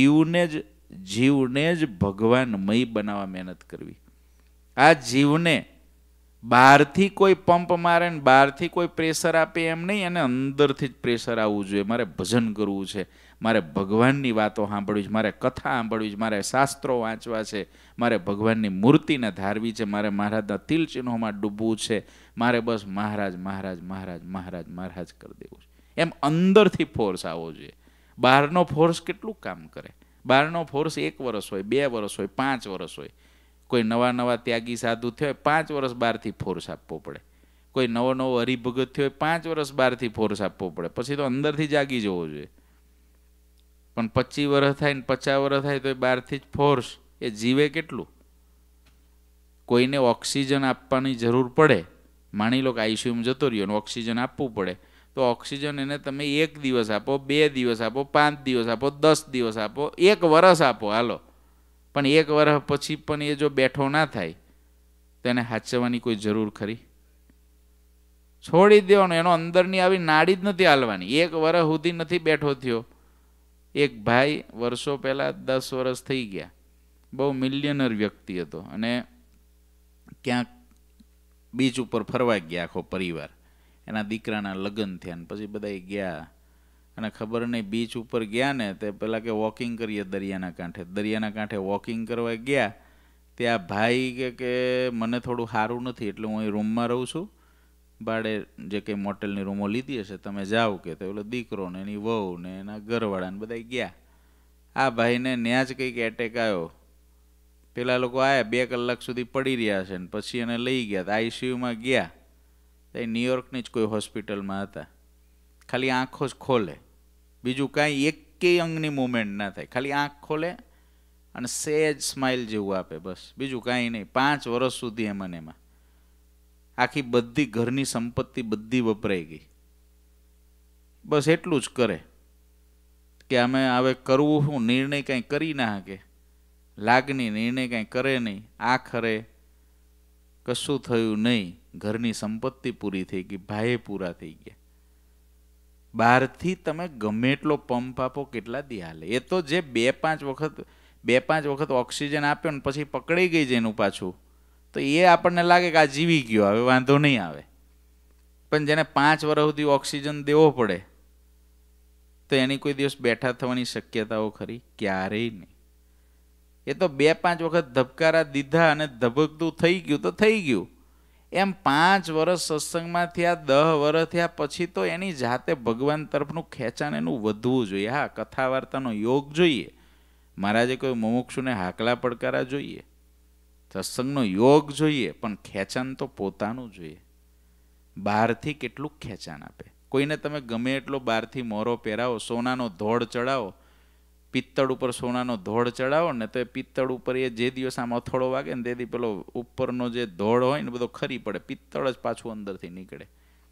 જીવને જ ભગવાનમય બનાવવા મહેનત કરવી. આ જીવને બહારથી કોઈ પંપ મારે ને બહારથી કોઈ પ્રેશર આપે એમ નહીં, અને અંદરથી જ પ્રેશર આવવું જોઈએ. મારે ભજન કરવું છે, મારે ભગવાનની વાતો સાંભળવી છે, મારે કથા સાંભળવી છે, મારે શાસ્ત્રો વાંચવા છે, મારે ભગવાનની મૂર્તિને ધારવી છે, મારે મહારાજના તિલ ચિહ્નોમાં ડૂબવું છે, મારે બસ મહારાજ મહારાજ મહારાજ મહારાજ મહારાજ કરી દેવું છે. એમ અંદરથી ફોર્સ આવવો જોઈએ. બહારનો ફોર્સ કેટલું કામ કરે? બહારનો ફોર્સ 1 વર્ષ હોય, 2 વર્ષ હોય, 5 વર્ષ હોય. કોઈ નવા ત્યાગી સાધુ થયો હોય 5 વર્ષ બહારથી ફોર્સ આપવો પડે. કોઈ નવો હરિભગત થયો હોય 5 વર્ષ બહારથી ફોર્સ આપવો પડે. પછી તો અંદરથી જાગી જવો જોઈએ. પણ 25 વર્ષ થાય ને 50 વર્ષ થાય તો એ બહારથી જ ફોર્સ. એ જીવે કેટલું? કોઈને ઓક્સિજન આપવાની જરૂર પડે, માની લો કે આઈસીયુમાં જતો રહ્યો ને ઓક્સિજન આપવું પડે, તો ઓક્સિજન એને તમે 1 દિવસ આપો, 2 દિવસ આપો, 5 દિવસ આપો, 10 દિવસ આપો, 1 વર્ષ આપો, હાલો. પણ 1 વર્ષ પછી પણ એ જો બેઠો ના થાય તો એને હાચવવાની કોઈ જરૂર ખરી? છોડી દેવાનો. એનો અંદરની આવી નાડી જ નથી હાલવાની. 1 વર્ષ સુધી નથી બેઠો થયો. એક ભાઈ વર્ષો પહેલાં 10 વર્ષ થઈ ગયા, બહુ મિલિયનર વ્યક્તિ હતો, અને ક્યાંક બીચ ઉપર ફરવા ગયા આખો પરિવાર. એના દીકરાના લગ્ન થયા ને પછી બધા ગયા, અને ખબર નહીં બીચ ઉપર ગયા ને તે પેલા કે વોકિંગ કરીએ દરિયાના કાંઠે વોકિંગ કરવા ગયા. ત્યાં ભાઈ કે મને થોડું સારું નથી એટલે હું અહીં રૂમમાં રહું છું, ભાડે જે કંઈ મોટેલની રૂમો લીધી હશે તમે જાઓ કે. તો પેલો દીકરો ને એની વહુ ને એના ઘરવાળા ને બધા ગયા. આ ભાઈને ન્યા જ કંઈક એટેક આવ્યો. પેલા લોકો આવ્યા 2 કલાક સુધી પડી રહ્યા છે ને પછી એને લઈ ગયા. આઈસીયુમાં ગયા. એ ન્યુયોર્કની જ કોઈ હોસ્પિટલમાં હતા. ખાલી આંખો જ ખોલે, બીજું કાંઈ એકેય અંગની મૂવમેન્ટ ના થાય. ખાલી આંખ ખોલે અને સહેજ સ્માઇલ જેવું આપે, બસ બીજું કાંઈ નહીં. 5 વર્ષ સુધી એમાં આખી બધી ઘરની સંપત્તિ બધી વપરાઈ ગઈ. બસ એટલું જ કરે કે અમે હવે કરવું શું, નિર્ણય કાંઈ કરી ના શકે, લાગણી નિર્ણય કાંઈ કરે નહીં. આખરે કશું થયું નહીં. ઘરની સંપત્તિ પૂરી થઈ ગઈ, ભાઈ પૂરા થઈ ગયા. બહારથી તમે ગમે એટલો પંપ આપો કેટલા દી હાલે? એ તો જે 2-5 વખત ઓક્સિજન આપ્યો ને પછી પકડાઈ ગઈ છે એનું પાછું, તો એ આપણને લાગે કે આ જીવી ગયો, હવે વાંધો નહીં આવે. પણ જેને 5 વર્ષ સુધી ઓક્સિજન દેવો પડે તો એની કોઈ દિવસ બેઠા થવાની શક્યતાઓ ખરી? ક્યારેય નહીં. એ તો 2-5 વખત ધબકારા દીધા અને ધબકતું થઈ ગયું તો થઈ ગયું. એમ 5 વર્ષ સત્સંગમાં થયા, 10 વર્ષ થયા પછી તો એની જાતે ભગવાન તરફનું ખેંચાણ એનું વધવું જોઈએ. હા, કથા વાર્તાનો યોગ જોઈએ, મહારાજે કોઈ મુમુક્ષુને હાકલા પડકારા જોઈએ, સત્સંગનો યોગ જોઈએ, પણ ખેંચાણ તો પોતાનું જોઈએ. બહારથી કેટલું ખેંચાણ આપે? કોઈને તમે ગમે એટલો બહારથી મોરો પહેરાવો, સોનાનો ધોળ ચડાવો, પિત્તળ ઉપર સોનાનો ધોળ ચડાવો ને તો એ પિત્તળ ઉપર એ જે દિવસ આમ અથડો વાગે ને તેથી પેલો ઉપરનો જે ધોળ હોય ને બધો ખરી પડે, પિત્તળ જ પાછું અંદરથી નીકળે.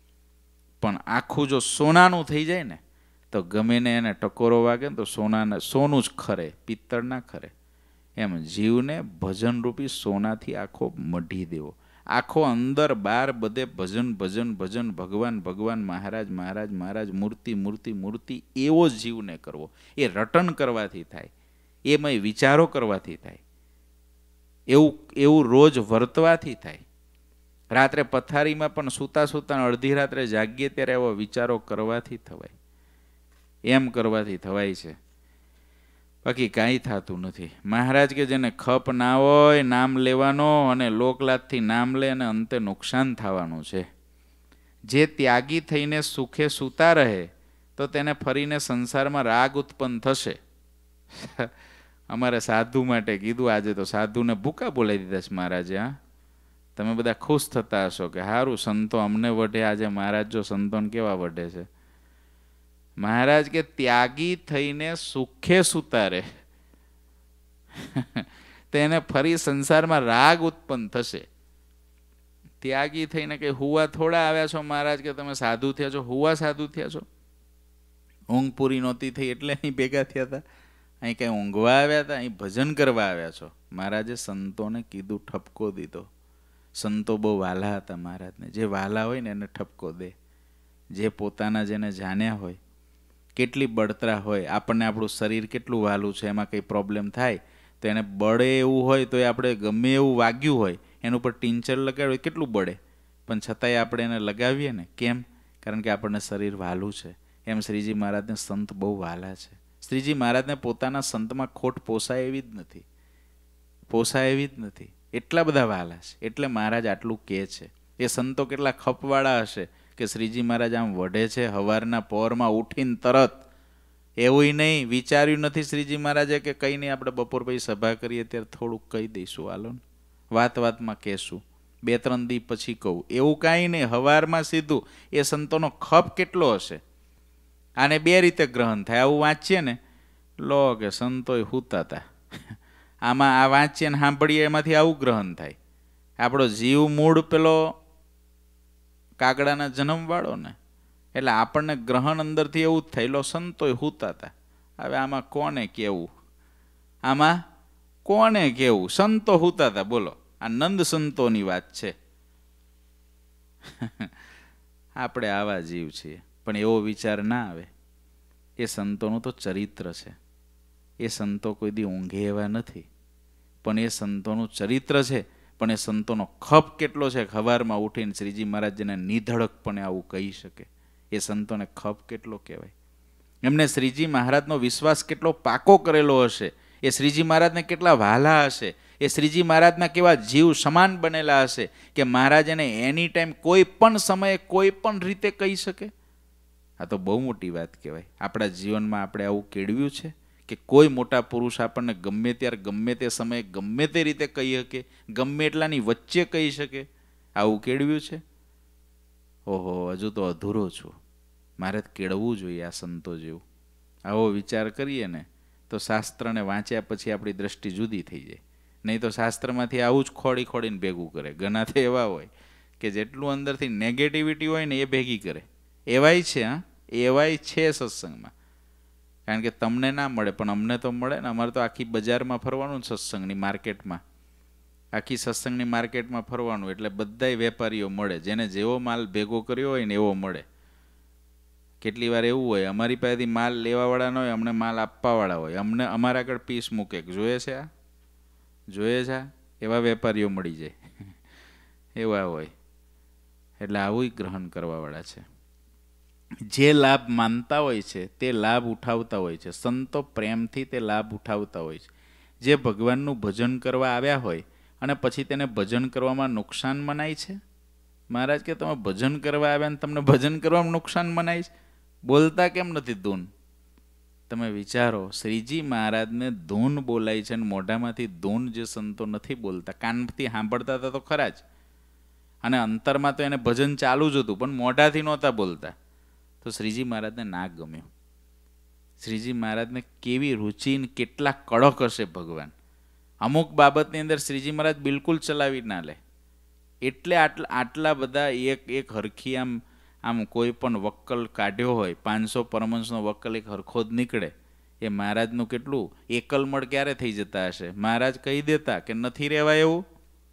પણ આખું જો સોનાનું થઈ જાય ને તો ગમે ને એને ટકોરો વાગે ને તો સોનું જ ખરે, પિત્તળ ના ખરે. એમ જીવને ભજનરૂપી સોનાથી આખો મઢી દેવો. આખો અંદર બહાર બધે ભજન ભજન ભજન, ભગવાન ભગવાન, મહારાજ મહારાજ મહારાજ, મૂર્તિ મૂર્તિ મૂર્તિ, એવો જીવને કરવો. એ રટન કરવાથી થાય, એમાં વિચારો કરવાથી થાય, એવું રોજ વર્તવાથી થાય. રાત્રે પથારીમાં પણ સૂતા અડધી રાત્રે જાગીએ ત્યારે એવા વિચારો કરવાથી થવાય. એમ કરવાથી થવાય છે, બાકી કાંઈ થતું નથી. મહારાજ કે જેને ખપ ના હોય નામ લેવાનો અને લોકલાદથી નામ લે અને અંતે નુકસાન થવાનું છે. જે ત્યાગી થઈને સુખે સૂતા રહે તો તેને ફરીને સંસારમાં રાગ ઉત્પન્ન થશે. અમારે સાધુ માટે કીધું, આજે તો સાધુને ભૂકા બોલાવી દીધા છે મહારાજે. હા, તમે બધા ખુશ થતા હશો કે સારું સંતો અમને વઢે, આજે મહારાજ જો સંતોને કેવા વઢે છે. મહારાજ કે ત્યાગી થઈને સુખે સૂતા રહે તેને ફરી સંસારમાં રાગ ઉત્પન્ન થશે. ત્યાગી થઈને કે હુવા થોડા આવ્યા છો મહારાજ કે તમે સાધુ થયા છો? હુવા સાધુ થયા છો? ઊંઘ પૂરી નહોતી થઈ એટલે અહીં ભેગા થયા હતા? અહીં કંઈ ઊંઘવા આવ્યા હતા? અહીં ભજન કરવા આવ્યા છો. મહારાજે સંતોને કીધું, ઠપકો દીધો. સંતો બહુ વાલા હતા મહારાજને. જે વાલા હોય ને એને ઠપકો દે. જે પોતાના જેને જાણ્યા હોય, કેટલી બળતરા હોય, આપણને આપણું શરીર કેટલું વાલું છે, એમાં કંઈ પ્રોબ્લેમ થાય તો એને બળે એવું હોય તો એ આપણે ગમે એવું વાગ્યું હોય એનું ઉપર ટીંચર લગાડ્યું હોય કેટલું બળે, પણ છતાંય આપણે એને લગાવીએ ને. કેમ? કારણ કે આપણને શરીર વાલું છે. એમ શ્રીજી મહારાજને સંત બહુ વાલા છે. શ્રીજી મહારાજને પોતાના સંતમાં ખોટ પોસાય એવી જ નથી, પોસાય એવી જ નથી. એટલા બધા વાલા છે. એટલે મહારાજ આટલું કહે છે. એ સંતો કેટલા ખપવાળા હશે કે શ્રીજી મહારાજ આમ વઢે છે સવારના પહોરમાં ઉઠીને તરત. એવું નહીં, વિચાર્યું નથી શ્રીજી મહારાજે કે કંઈ નહીં, આપણે બપોર પછી સભા કરીએ ત્યારે થોડુંક કહી દઈશું, હાલો ને વાત વાતમાં કહેશું, 2-3 દી પછી કહું, એવું કાંઈ નહીં. સવારમાં સીધું. એ સંતોનો ખપ કેટલો હશે. આને 2 રીતે ગ્રહણ થાય. આવું વાંચીએ ને, લો કે સંતોય સૂતા હતા. આમાં આ વાંચીએ ને સાંભળીએ એમાંથી આવું ગ્રહણ થાય. આપણો જીવ મૂળ પેલો કાગડાના જન્મવાળો ને, એટલે આપણને ગ્રહણ અંદરથી એવું જ થાય, લો સંતોય સૂતા હતા. હવે આમાં કોને કેવું? આમાં કોને કેવું? સંતો સૂતા હતા. બોલો, આ નંદ સંતોની વાત છે. આપણે આવા જીવ છીએ. પણ એવો વિચાર ના આવે. એ સંતોનું તો ચરિત્ર છે. એ સંતો કોઈ દી ઊંઘે એવા નથી, પણ એ સંતોનું ચરિત્ર છે. પણ એ સંતોનો ખપ કેટલો છે, સવારમાં ઉઠીને શ્રીજી મહારાજને નિધડકપણે આવું કહી શકે. એ સંતોને ખપ કેટલો કહેવાય. એમને શ્રીજી મહારાજનો વિશ્વાસ કેટલો પાકો કરેલો હશે. એ શ્રીજી મહારાજને કેટલા વહાલા હશે. એ શ્રીજી મહારાજના કેવા જીવ સમાન બનેલા હશે કે મહારાજ એને એની ટાઈમ કોઈ પણ સમયે કોઈ પણ રીતે કહી શકે. આ તો બહુ મોટી વાત કહેવાય. આપણા જીવનમાં આપણે આવું કેળવ્યું છે કે કોઈ મોટા પુરુષ આપણને ગમે ત્યારે ગમે તે સમયે ગમે તે રીતે કહી શકે, ગમે એટલાની વચ્ચે કહી શકે. આવું કેળવ્યું છે? ઓહો, હજુ તો અધૂરો છું. મારે કેળવવું જોઈએ આ સંતો જેવું. આવો વિચાર કરીએ ને તો શાસ્ત્રને વાંચ્યા પછી આપણી દ્રષ્ટિ જુદી થઈ જાય. નહીં તો શાસ્ત્રમાંથી આવું જ ખોડી ખોડીને ભેગું કરે. ઘણા તો એવા હોય કે જેટલું અંદરથી નેગેટિવિટી હોય ને એ ભેગી કરે. એવાય છે. હા, એવાય છે સત્સંગમાં. કારણ કે તમને ના મળે પણ અમને તો મળે ને. અમારે તો આખી બજારમાં ફરવાનું, સત્સંગની માર્કેટમાં, આખી સત્સંગની માર્કેટમાં ફરવાનું. એટલે બધાય વેપારીઓ મળે. જેને જેવો માલ ભેગો કર્યો હોય ને એવો મળે. કેટલી વાર એવું હોય, અમારી પાસેથી માલ લેવાવાળા ન હોય, અમને માલ આપવાવાળા હોય. અમને અમારા આગળ પીસ મૂકે, જોઈએ છે આ, જોઈએ છે, એવા વેપારીઓ મળી જાય. એવા હોય. એટલે આવું ગ્રહણ કરવાવાળા છે. જે લાભ માનતા હોય છે તે લાભ ઉઠાવતા હોય છે. સંતો પ્રેમથી તે લાભ ઉઠાવતા હોય છે. જે ભગવાનનું ભજન કરવા આવ્યા હોય અને પછી તેને ભજન કરવામાં નુકસાન મનાય છે. મહારાજ કે તમે ભજન કરવા આવ્યા ને તમને ભજન કરવામાં નુકસાન મનાય છે, બોલતા કેમ નથી ધૂન? તમે વિચારો, શ્રીજી મહારાજને ધૂન બોલાય છે અને મોઢામાંથી ધૂન જે સંતો નથી બોલતા, કાનથી સાંભળતા હતા તો ખરા જ, અને અંતરમાં તો એને ભજન ચાલુ જ હતું પણ મોઢાથી નહોતા બોલતા. તો શ્રીજી મહારાજને ના ગમ્યું. શ્રીજી મહારાજને કેવી રુચિ ને કેટલા કડક હશે ભગવાન. અમુક બાબતની અંદર શ્રીજી મહારાજ બિલકુલ ચલાવી ના લે. એટલે આટલા બધા એક હરખી આમ કોઈ પણ વક્કલ કાઢ્યો હોય, 500 પરમહંસનો વક્કલ એક હરખો જ નીકળે. એ મહારાજનું કેટલું એકલમળ ક્યારે થઈ જતા હશે. મહારાજ કહી દેતા કે નથી રહેવાય એવું,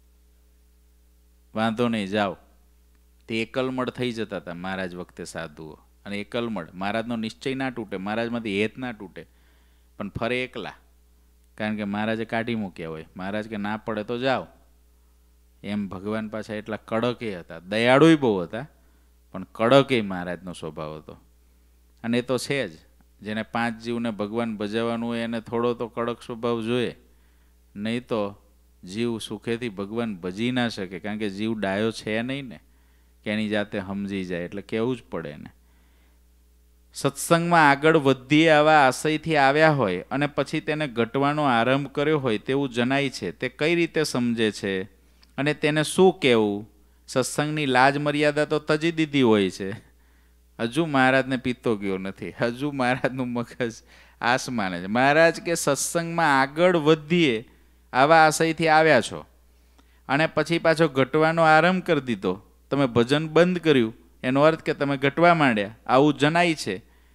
વાંધો નહીં જાઓ. તે એકલમળ થઈ જતા હતા મહારાજ વખતે સાધુઓ. અને એકલમળ, મહારાજનો નિશ્ચય ના તૂટે, મહારાજમાંથી હેત ના તૂટે, પણ ફરે એકલા. કારણ કે મહારાજે કાઢી મૂક્યા હોય. મહારાજ કે ના પડે તો જાઓ. એમ ભગવાન પાછા એટલા કડકે હતા. દયાળુય બહુ હતા પણ કડકે મહારાજનો સ્વભાવ હતો. અને એ તો છે જ, જેને 5 જીવને ભગવાન ભજવવાનું હોય એને થોડો તો કડક સ્વભાવ જોઈએ. નહીં તો જીવ સુખેથી ભગવાન ભજી ના શકે. કારણ કે જીવ ડાયો છે નહીં ને કે એની જાતે સમજી જાય, એટલે કહેવું જ પડે એને. સત્સંગમાં આગળ વધીએ આવા આશયથી આવ્યા હોય અને પછી તેને ઘટવાનો આરંભ કર્યો હોય તેવું જણાય છે. તે કઈ રીતે સમજે છે અને તેને શું કહેવું? સત્સંગની લાજ મર્યાદા તો તજી દીધી હોય છે. હજુ મહારાજને પીતો ગયો નથી. હજુ મહારાજનું મગજ આસમાને છે. મહારાજ કે સત્સંગમાં આગળ વધીએ આવા આશયથી આવ્યા છો અને પછી પાછો ઘટવાનો આરંભ કરી દીધો, તમે ભજન બંધ કર્યું, એનો અર્થ કે તમે ઘટવા માંડ્યા, આવું જણાય છે.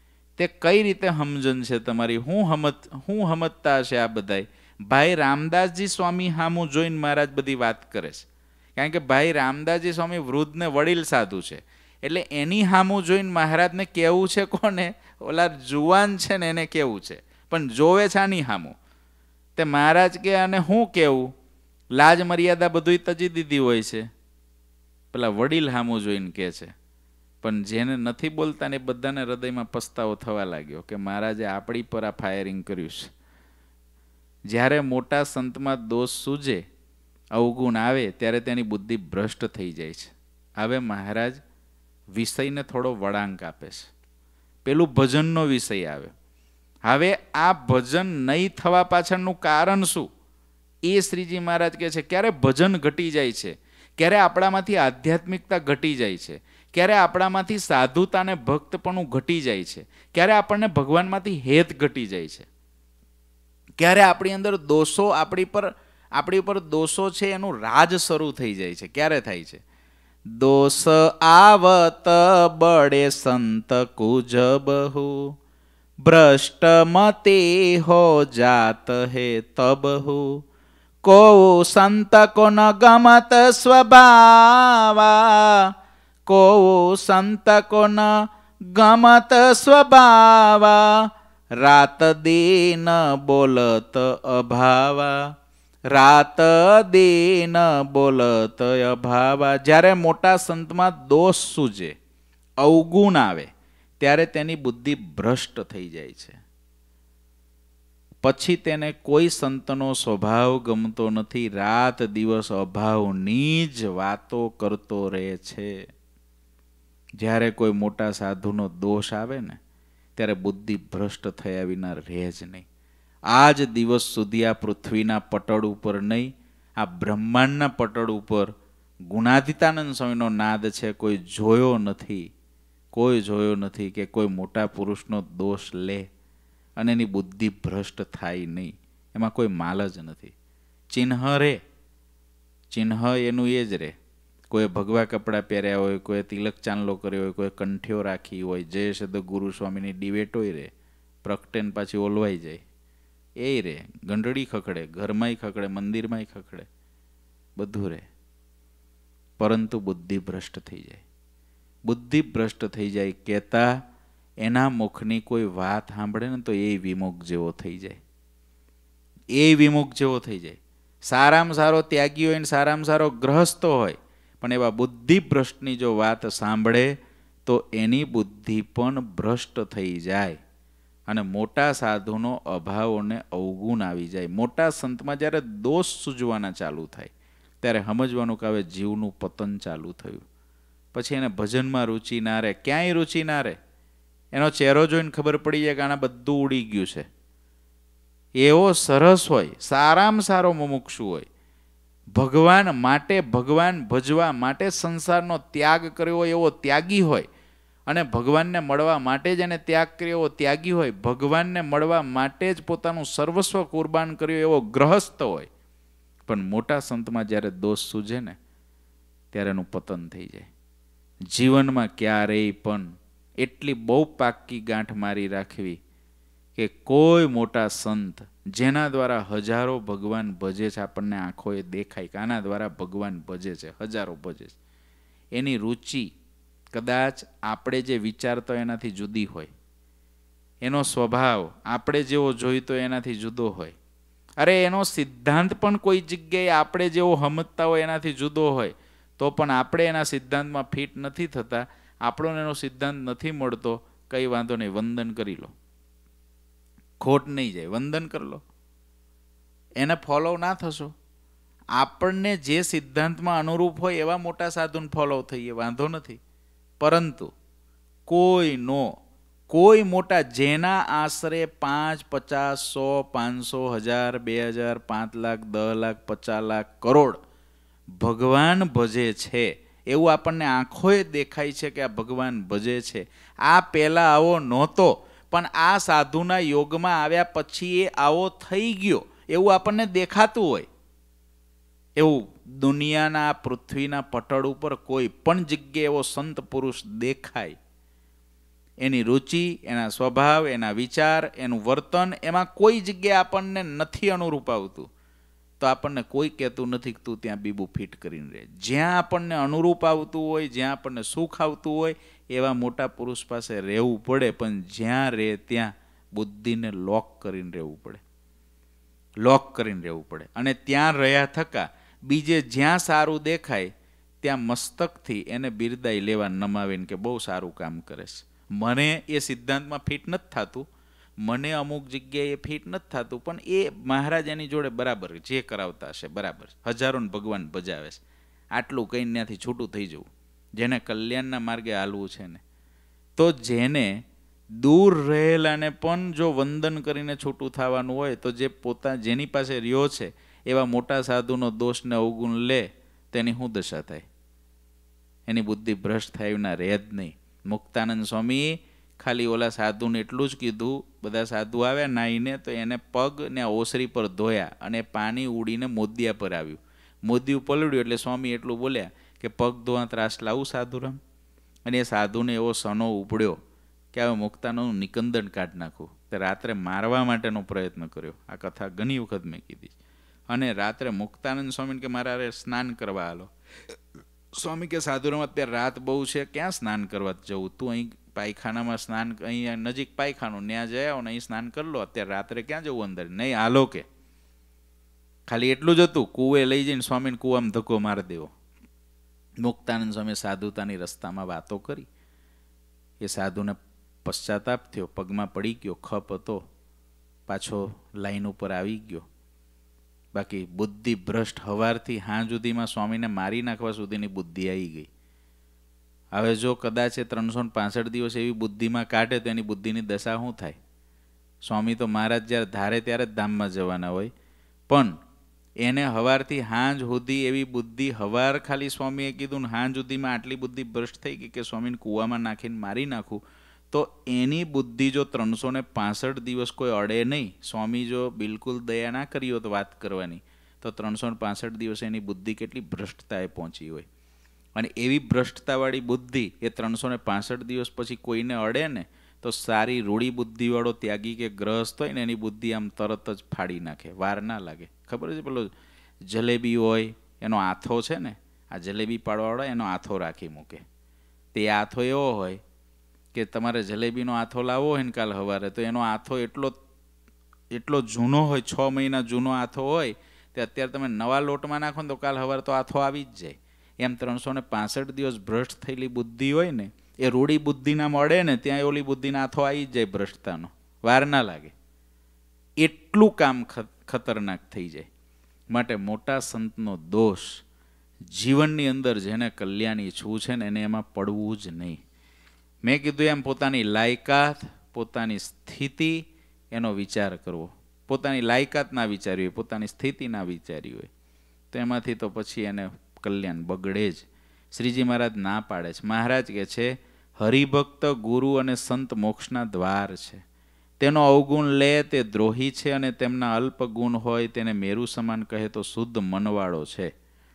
તે કઈ રીતે સમજણ છે તમારી? હું સમજતા હશે આ બધાય? ભાઈ રામદાસજી સ્વામી હામું જોઈને મહારાજ બધી વાત કરે છે, કારણ કે ભાઈ રામદાસજી સ્વામી વૃદ્ધને વડીલ સાધુ છે, એટલે એની હામું જોઈને મહારાજને કેવું છે કોને? ઓલા જુવાન છે ને એને કેવું છે, પણ જોવે છે આની હામું. તે મહારાજ કે અને શું કેવું? લાજ મર્યાદા બધું તજી દીધી હોય છે, પેલા વડીલ હામું જોઈને કે છે. પણ જેને નથી બોલતા ને એ બધાને હૃદયમાં પસ્તાવો થવા લાગ્યો કે મહારાજે આપણી પર આ ફાયરિંગ કર્યું છે. જ્યારે મોટા સંતમાં દોષ સૂજે, અવગુણ આવે, ત્યારે તેની બુદ્ધિ ભ્રષ્ટ થઈ જાય છે. હવે મહારાજ વિષયને થોડો વળાંક આપે છે. પેલું ભજનનો વિષય આવે. હવે આ ભજન નહીં થવા પાછળનું કારણ શું એ શ્રીજી મહારાજ કહે છે. ક્યારે ભજન ઘટી જાય છે, ક્યારે આપણામાંથી આધ્યાત્મિકતા ઘટી જાય છે, ક્યારે આપણામાંથી સાધુતા ને ભક્તપણું ઘટી જાય છે, ક્યારે આપણને ભગવાનમાંથી હેત ઘટી જાય છે, ક્યારે આપણી અંદર દોષો આપણી ઉપર દોષો છે એનું રાજ શરૂ થઈ જાય છે. ક્યારે થાય છે? દોષ આવત બડે સંત કુજ બહુ, ભ્રષ્ટ મતે હો જાત હે તબહુ, કો સંત કો ન ગમત સ્વભાવા, કો સંત કો ન ગમત સ્વભાવા, રાત દિન બોલત અભાવા, રાત દિન બોલત અભાવા. જ્યારે મોટા સંતમાં દોષ સૂજે, અવગુણ આવે, ત્યારે તેની બુદ્ધિ ભ્રષ્ટ થઈ જાય છે. પછી તેને કોઈ સંતનો સ્વભાવ ગમતો નથી, રાત દિવસ અભાવની જ વાતો કરતો રહે છે. જ્યારે કોઈ મોટા સાધુનો દોષ આવે ને ત્યારે બુદ્ધિ ભ્રષ્ટ થયા વિના રહે જ નહીં. આજ દિવસ સુધી આ પૃથ્વીના પટળ ઉપર નહીં, આ બ્રહ્માંડના પટળ ઉપર ગુણાતીતાનંદ સ્વામીનો નાદ છે. કોઈ જોયો નથી કે કોઈ મોટા પુરુષનો દોષ લે અને એની બુદ્ધિ ભ્રષ્ટ થાય નહીં. એમાં કોઈ માલ જ નથી. ચિહ્ન એનું એ જ રહે. કોઈ ભગવા કપડાં પહેર્યા હોય, કોઈ તિલક ચાંદલો કર્યો હોય, કોઈ કંઠીઓ રાખી હોય, જય સદગુરુ સ્વામીની ડિબેટોય રહે, પ્રગટેન પાછી ઓલવાઈ જાય એ રહે, ઘંટડી ખખડે, ઘરમાંય ખખડે, મંદિરમાંય ખખડે, બધું રહે, પરંતુ બુદ્ધિ ભ્રષ્ટ થઈ જાય. બુદ્ધિ ભ્રષ્ટ થઈ જાય કહેતા એના મુખની કોઈ વાત સાંભળે ને તો એ વિમુખ જેવો થઈ જાય. સારામાં સારો ત્યાગી હોય ને સારામાં સારો ગ્રહસ્થ હોય, પણ એવા બુદ્ધિ ભ્રષ્ટની જો વાત સાંભળે તો એની બુદ્ધિ પણ ભ્રષ્ટ થઈ જાય અને મોટા સાધુનો અભાવોને અવગુણ આવી જાય. મોટા સંતમાં જ્યારે દોષ સૂજવાના ચાલુ થાય ત્યારે સમજવાનું કે હવે જીવનું પતન ચાલુ થયું. પછી એને ભજનમાં રુચિ ના રહે, ક્યાંય રુચિ ના રહે. એનો ચહેરો જોઈને ખબર પડી જાય કે આના બધું ઉડી ગયું છે. એવો સરસ હોય, સારામાં સારો મુમુક્ષુ હોય, ભગવાન માટે, ભગવાન ભજવા માટે સંસારનો ત્યાગ કર્યો એવો ત્યાગી હોય, અને ભગવાનને મળવા માટે જ એને ત્યાગ કર્યો એવો ત્યાગી હોય, ભગવાનને મળવા માટે જ પોતાનું સર્વસ્વ કુરબાન કર્યો એવો ગ્રહસ્થ હોય. પણ મોટા સંતમાં જ્યારે દોષ સૂજે ને ત્યારે એનું પતન થઈ જાય. જીવનમાં ક્યારેય પણ એટલી બહુ પાક્કી ગાંઠ મારી રાખવી કે કોઈ મોટા સંત જેના દ્વારા હજારો ભગવાન ભજે છે, આપણને આંખોએ દેખાય કે આના દ્વારા ભગવાન ભજે છે, હજારો ભજે છે, એની રુચિ કદાચ આપણે જે વિચારતો એનાથી જુદી હોય, એનો સ્વભાવ આપણે જેવો જોઈતો એનાથી જુદો હોય, અરે એનો સિદ્ધાંત પણ કોઈ જગ્યાએ આપણે જેવો સમજતા હોય એનાથી જુદો હોય, તો પણ આપણે એના સિદ્ધાંતમાં ફિટ નથી થતા, આપણો એનો સિદ્ધાંત નથી મળતો, કંઈ વાંધો નહીં, વંદન કરી લો, ખોટ નહીં જાય, વંદન કરી લો, એને ફોલો ના થશો. આપણને જે સિદ્ધાંતમાં અનુરૂપ હોય એવા મોટા સાધુને ફોલો થઈએ, વાંધો નથી. પરંતુ કોઈ મોટા જેના આશરે 5, 50, 100, 500, 1000, 2000, 5 લાખ, 10 લાખ, 50 લાખ, કરોડ ભગવાન ભજે છે એવું આપણને આંખોએ દેખાય છે કે આ ભગવાન ભજે છે. આ પહેલાં આવો નહોતો, પણ આ સાધુના યોગમાં આવ્યા પછી એ આવો થઈ ગયો એવું આપણને દેખાતું હોય, એવું દુનિયાના પૃથ્વીના પટળ ઉપર કોઈ પણ જગ્યાએ એવો સંત પુરુષ દેખાય એની રુચિ, એના સ્વભાવ, એના વિચાર, એનું વર્તન, એમાં કોઈ જગ્યાએ આપણને નથી અનુરૂપ આવતું તો આપણને કોઈ કહેતું નથી કે તું ત્યાં બીબું ફિટ કરીને રહે. જ્યાં આપણને અનુરૂપ આવતું હોય, જ્યાં આપણને સુખ આવતું હોય એવા મોટા પુરુષ પાસે રહેવું પડે, પણ જ્યાં રહે ત્યાં બુદ્ધિને લોક કરીને રહેવું પડે, લોક કરીને રહેવું પડે. અને ત્યાં રહ્યા થકા બીજે જ્યાં સારું દેખાય ત્યાં મસ્તકથી એને બિરદાઈ લેવા, નમાવીને કે બહુ સારું કામ કરે છે. મને એ સિદ્ધાંતમાં ફિટ નથી થતું, મને અમુક જગ્યાએ ફિટ નથી થતું, પણ એ મહારાજ એની જોડે બરાબર જે કરાવતા હશે બરાબર, હજારોને ભગવાન ભજાવે છે. આટલું કહીને ત્યાંથી છૂટું થઈ જવું. જેને કલ્યાણના માર્ગે હાલવું છે ને, તો જેને દૂર રહેલાને પણ જો વંદન કરીને છૂટું થવાનું હોય તો જે જેની પાસે રહ્યો છે એવા મોટા સાધુનો દોષને અવગુણ લે તેની શું દશા થાય? એની બુદ્ધિ ભ્રષ્ટ થાય ના રહે જ નહીં. મુક્તાનંદ સ્વામી ખાલી ઓલા સાધુને એટલું જ કીધું, બધા સાધુ આવ્યા નાહીને તો એને પગ ને ઓસરી પર ધોયા અને પાણી ઉડીને મોદિયા પર આવ્યું. મોદિયું પલળ્યું એટલે સ્વામી એટલું બોલ્યા કે પગ ધોવા ત્રાસ લાવું સાધુરામ? અને એ સાધુને એવો સનો ઉપડ્યો કે હવે મુક્તાનંદનું નિકંદન કાઢ નાખું. તે રાત્રે મારવા માટેનો પ્રયત્ન કર્યો. આ કથા ઘણી વખત મેં કીધી. અને રાત્રે મુક્તાનંદ સ્વામીને કે મારા સ્નાન કરવા હાલો. સ્વામી કે સાધુરામ અત્યારે રાત બહુ છે, ક્યાં સ્નાન કરવા જવું? તું અહીં પાયખાનામાં સ્નાન, અહીં નજીક પાયખાનું, ત્યાં જયા ને અહીં સ્નાન કરી લો, અત્યારે રાત્રે ક્યાં જવું અંદર? નહીં હાલો કે. ખાલી એટલું જ હતું, કૂવે લઈ જઈને સ્વામીને કૂવામાં ધક્કો મારી દેવો. મુક્તાનંદ સ્વામી સાધુતાની રસ્તામાં વાતો કરી. એ સાધુને પશ્ચાતાપ થયો, પગમાં પડી ગયો, ખપ હતો, પાછો લાઈન ઉપર આવી ગયો. બાકી બુદ્ધિ ભ્રષ્ટ, હવારથી હાં સુધીમાં સ્વામીને મારી નાખવા સુધીની બુદ્ધિ આવી ગઈ. હવે જો કદાચ 365 દિવસ એવી બુદ્ધિમાં કાઢે તો એની બુદ્ધિની દશા શું થાય? સ્વામી તો મહારાજ જ્યારે ધારે ત્યારે જ ધામમાં જવાના હોય, પણ એને હવારથી હાંજ સુધી એવી બુદ્ધિ, હવાર ખાલી સ્વામીએ કીધું ને હાંજ સુધીમાં આટલી બુદ્ધિ ભ્રષ્ટ થઈ ગઈ કે સ્વામીને કૂવામાં નાખીને મારી નાખું, તો એની બુદ્ધિ જો 365 દિવસ કોઈ અડે નહીં, સ્વામી જો બિલકુલ દયા ના કરી હોત વાત કરવાની, તો 365 દિવસ એની બુદ્ધિ કેટલી ભ્રષ્ટતાએ પહોંચી હોય. અને એવી ભ્રષ્ટતાવાળી બુદ્ધિ એ 365 દિવસ પછી કોઈને અડે ને તો સારી રૂડી બુદ્ધિવાળો ત્યાગી કે ગ્રહસ્થ હોય ને એની બુદ્ધિ આમ તરત જ ફાડી નાખે, વાર ના લાગે. ખબર છે પેલો જલેબી હોય એનો આથો છે ને, આ જલેબી પાડવાવાળો એનો આથો રાખી મૂકે. તે આથો એવો હોય કે તમારે જલેબીનો આથો લાવવો હોય ને કાલ સવારે, તો એનો આથો એટલો જૂનો હોય, 6 મહિના જૂનો આથો હોય, તે અત્યારે તમે નવા લોટમાં નાખો ને તો કાલ સવારે તો આથો આવી જ જાય. એમ 365 દિવસ ભ્રષ્ટ થયેલી બુદ્ધિ હોય ને, એ રૂડી બુદ્ધિના મળે ને ત્યાં ઓલી બુદ્ધિના આથો આવી જ જાય ભ્રષ્ટતાનો, વાર ના લાગે. એટલું કામ ખતરનાક થઈ જાય. માટે મોટા સંતનો દોષ, જીવનની અંદર જેને કલ્યાણ ઈચ્છવું છે ને એને એમાં પડવું જ નહીં. મેં કીધું એમ પોતાની લાયકાત, પોતાની સ્થિતિ એનો વિચાર કરવો. પોતાની લાયકાત ના વિચારી હોય, પોતાની સ્થિતિ ના વિચારી હોય તો એમાંથી તો પછી એને કલ્યાણ બગડે જ. શ્રીજી મહારાજ ના પાડે છે. મહારાજ કહે છે હરિભક્ત, ગુરુ અને સંત મોક્ષના દ્વાર છે. તેનો અવગુણ લે તે દ્રોહી છે, અને તેમના અલ્પ ગુણ હોય તેને મેરુ સમાન કહે તો શુદ્ધ મનવાળો છે.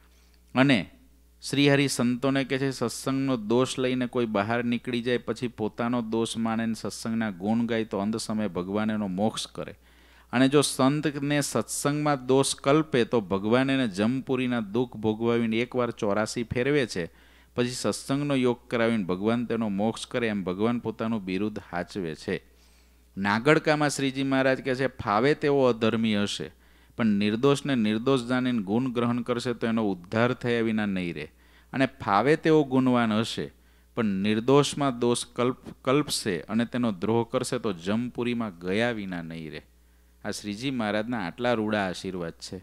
અને શ્રીહરિ સંતોને કહે છે સત્સંગનો દોષ લઈને કોઈ બહાર નીકળી જાય પછી પોતાનો દોષ માને સત્સંગના ગુણ ગાય તો અંત સમયે ભગવાન એનો મોક્ષ કરે. અને જો સંતને સત્સંગમાં દોષ કલ્પે તો ભગવાન એને જમપુરીના દુઃખ ભોગવાવીને એકવાર 84 ફેરવે છે, પછી સત્સંગનો યોગ કરાવીને ભગવાન તેનો મોક્ષ કરે. એમ ભગવાન પોતાનું બિરુદ હાચવે છે. નાગડકામાં શ્રીજી મહારાજ કહે છે ફાવે તેવો અધર્મી હશે, પણ નિર્દોષને નિર્દોષ જાણીને ગુણ ગ્રહણ કરશે તો એનો ઉદ્ધાર થયા વિના નહીં રહે. અને ફાવે તેવો ગુણવાન હશે, પણ નિર્દોષમાં દોષ કલ્પશે અને તેનો દ્રોહ કરશે તો જમપુરીમાં ગયા વિના નહીં રહે. આ શ્રીજી મહારાજના આટલા રૂડા આશીર્વાદ છે.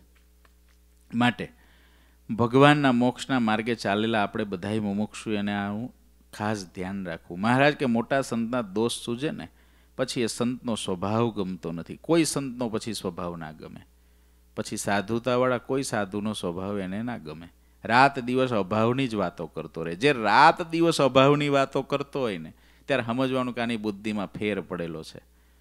માટે ભગવાનના મોક્ષના માર્ગે ચાલેલા આપણે બધાય મુમુક્ષુ એને આનું ખાસ ધ્યાન રાખવું. મહારાજ કે મોટા સંતના દોષ સૂજે ને પછી એ સંતનો સ્વભાવ ગમતો નથી. કોઈ સંતનો પછી સ્વભાવ ના ગમે. પછી સાધુતાવાળા કોઈ સાધુનો સ્વભાવ એને ના ગમે. રાત દિવસ અભાવની જ વાતો કરતો રહે. જે રાત દિવસ અભાવની વાતો કરતો હોય ને ત્યારે સમજવાનું કે આની બુદ્ધિમાં ફેર પડેલો છે.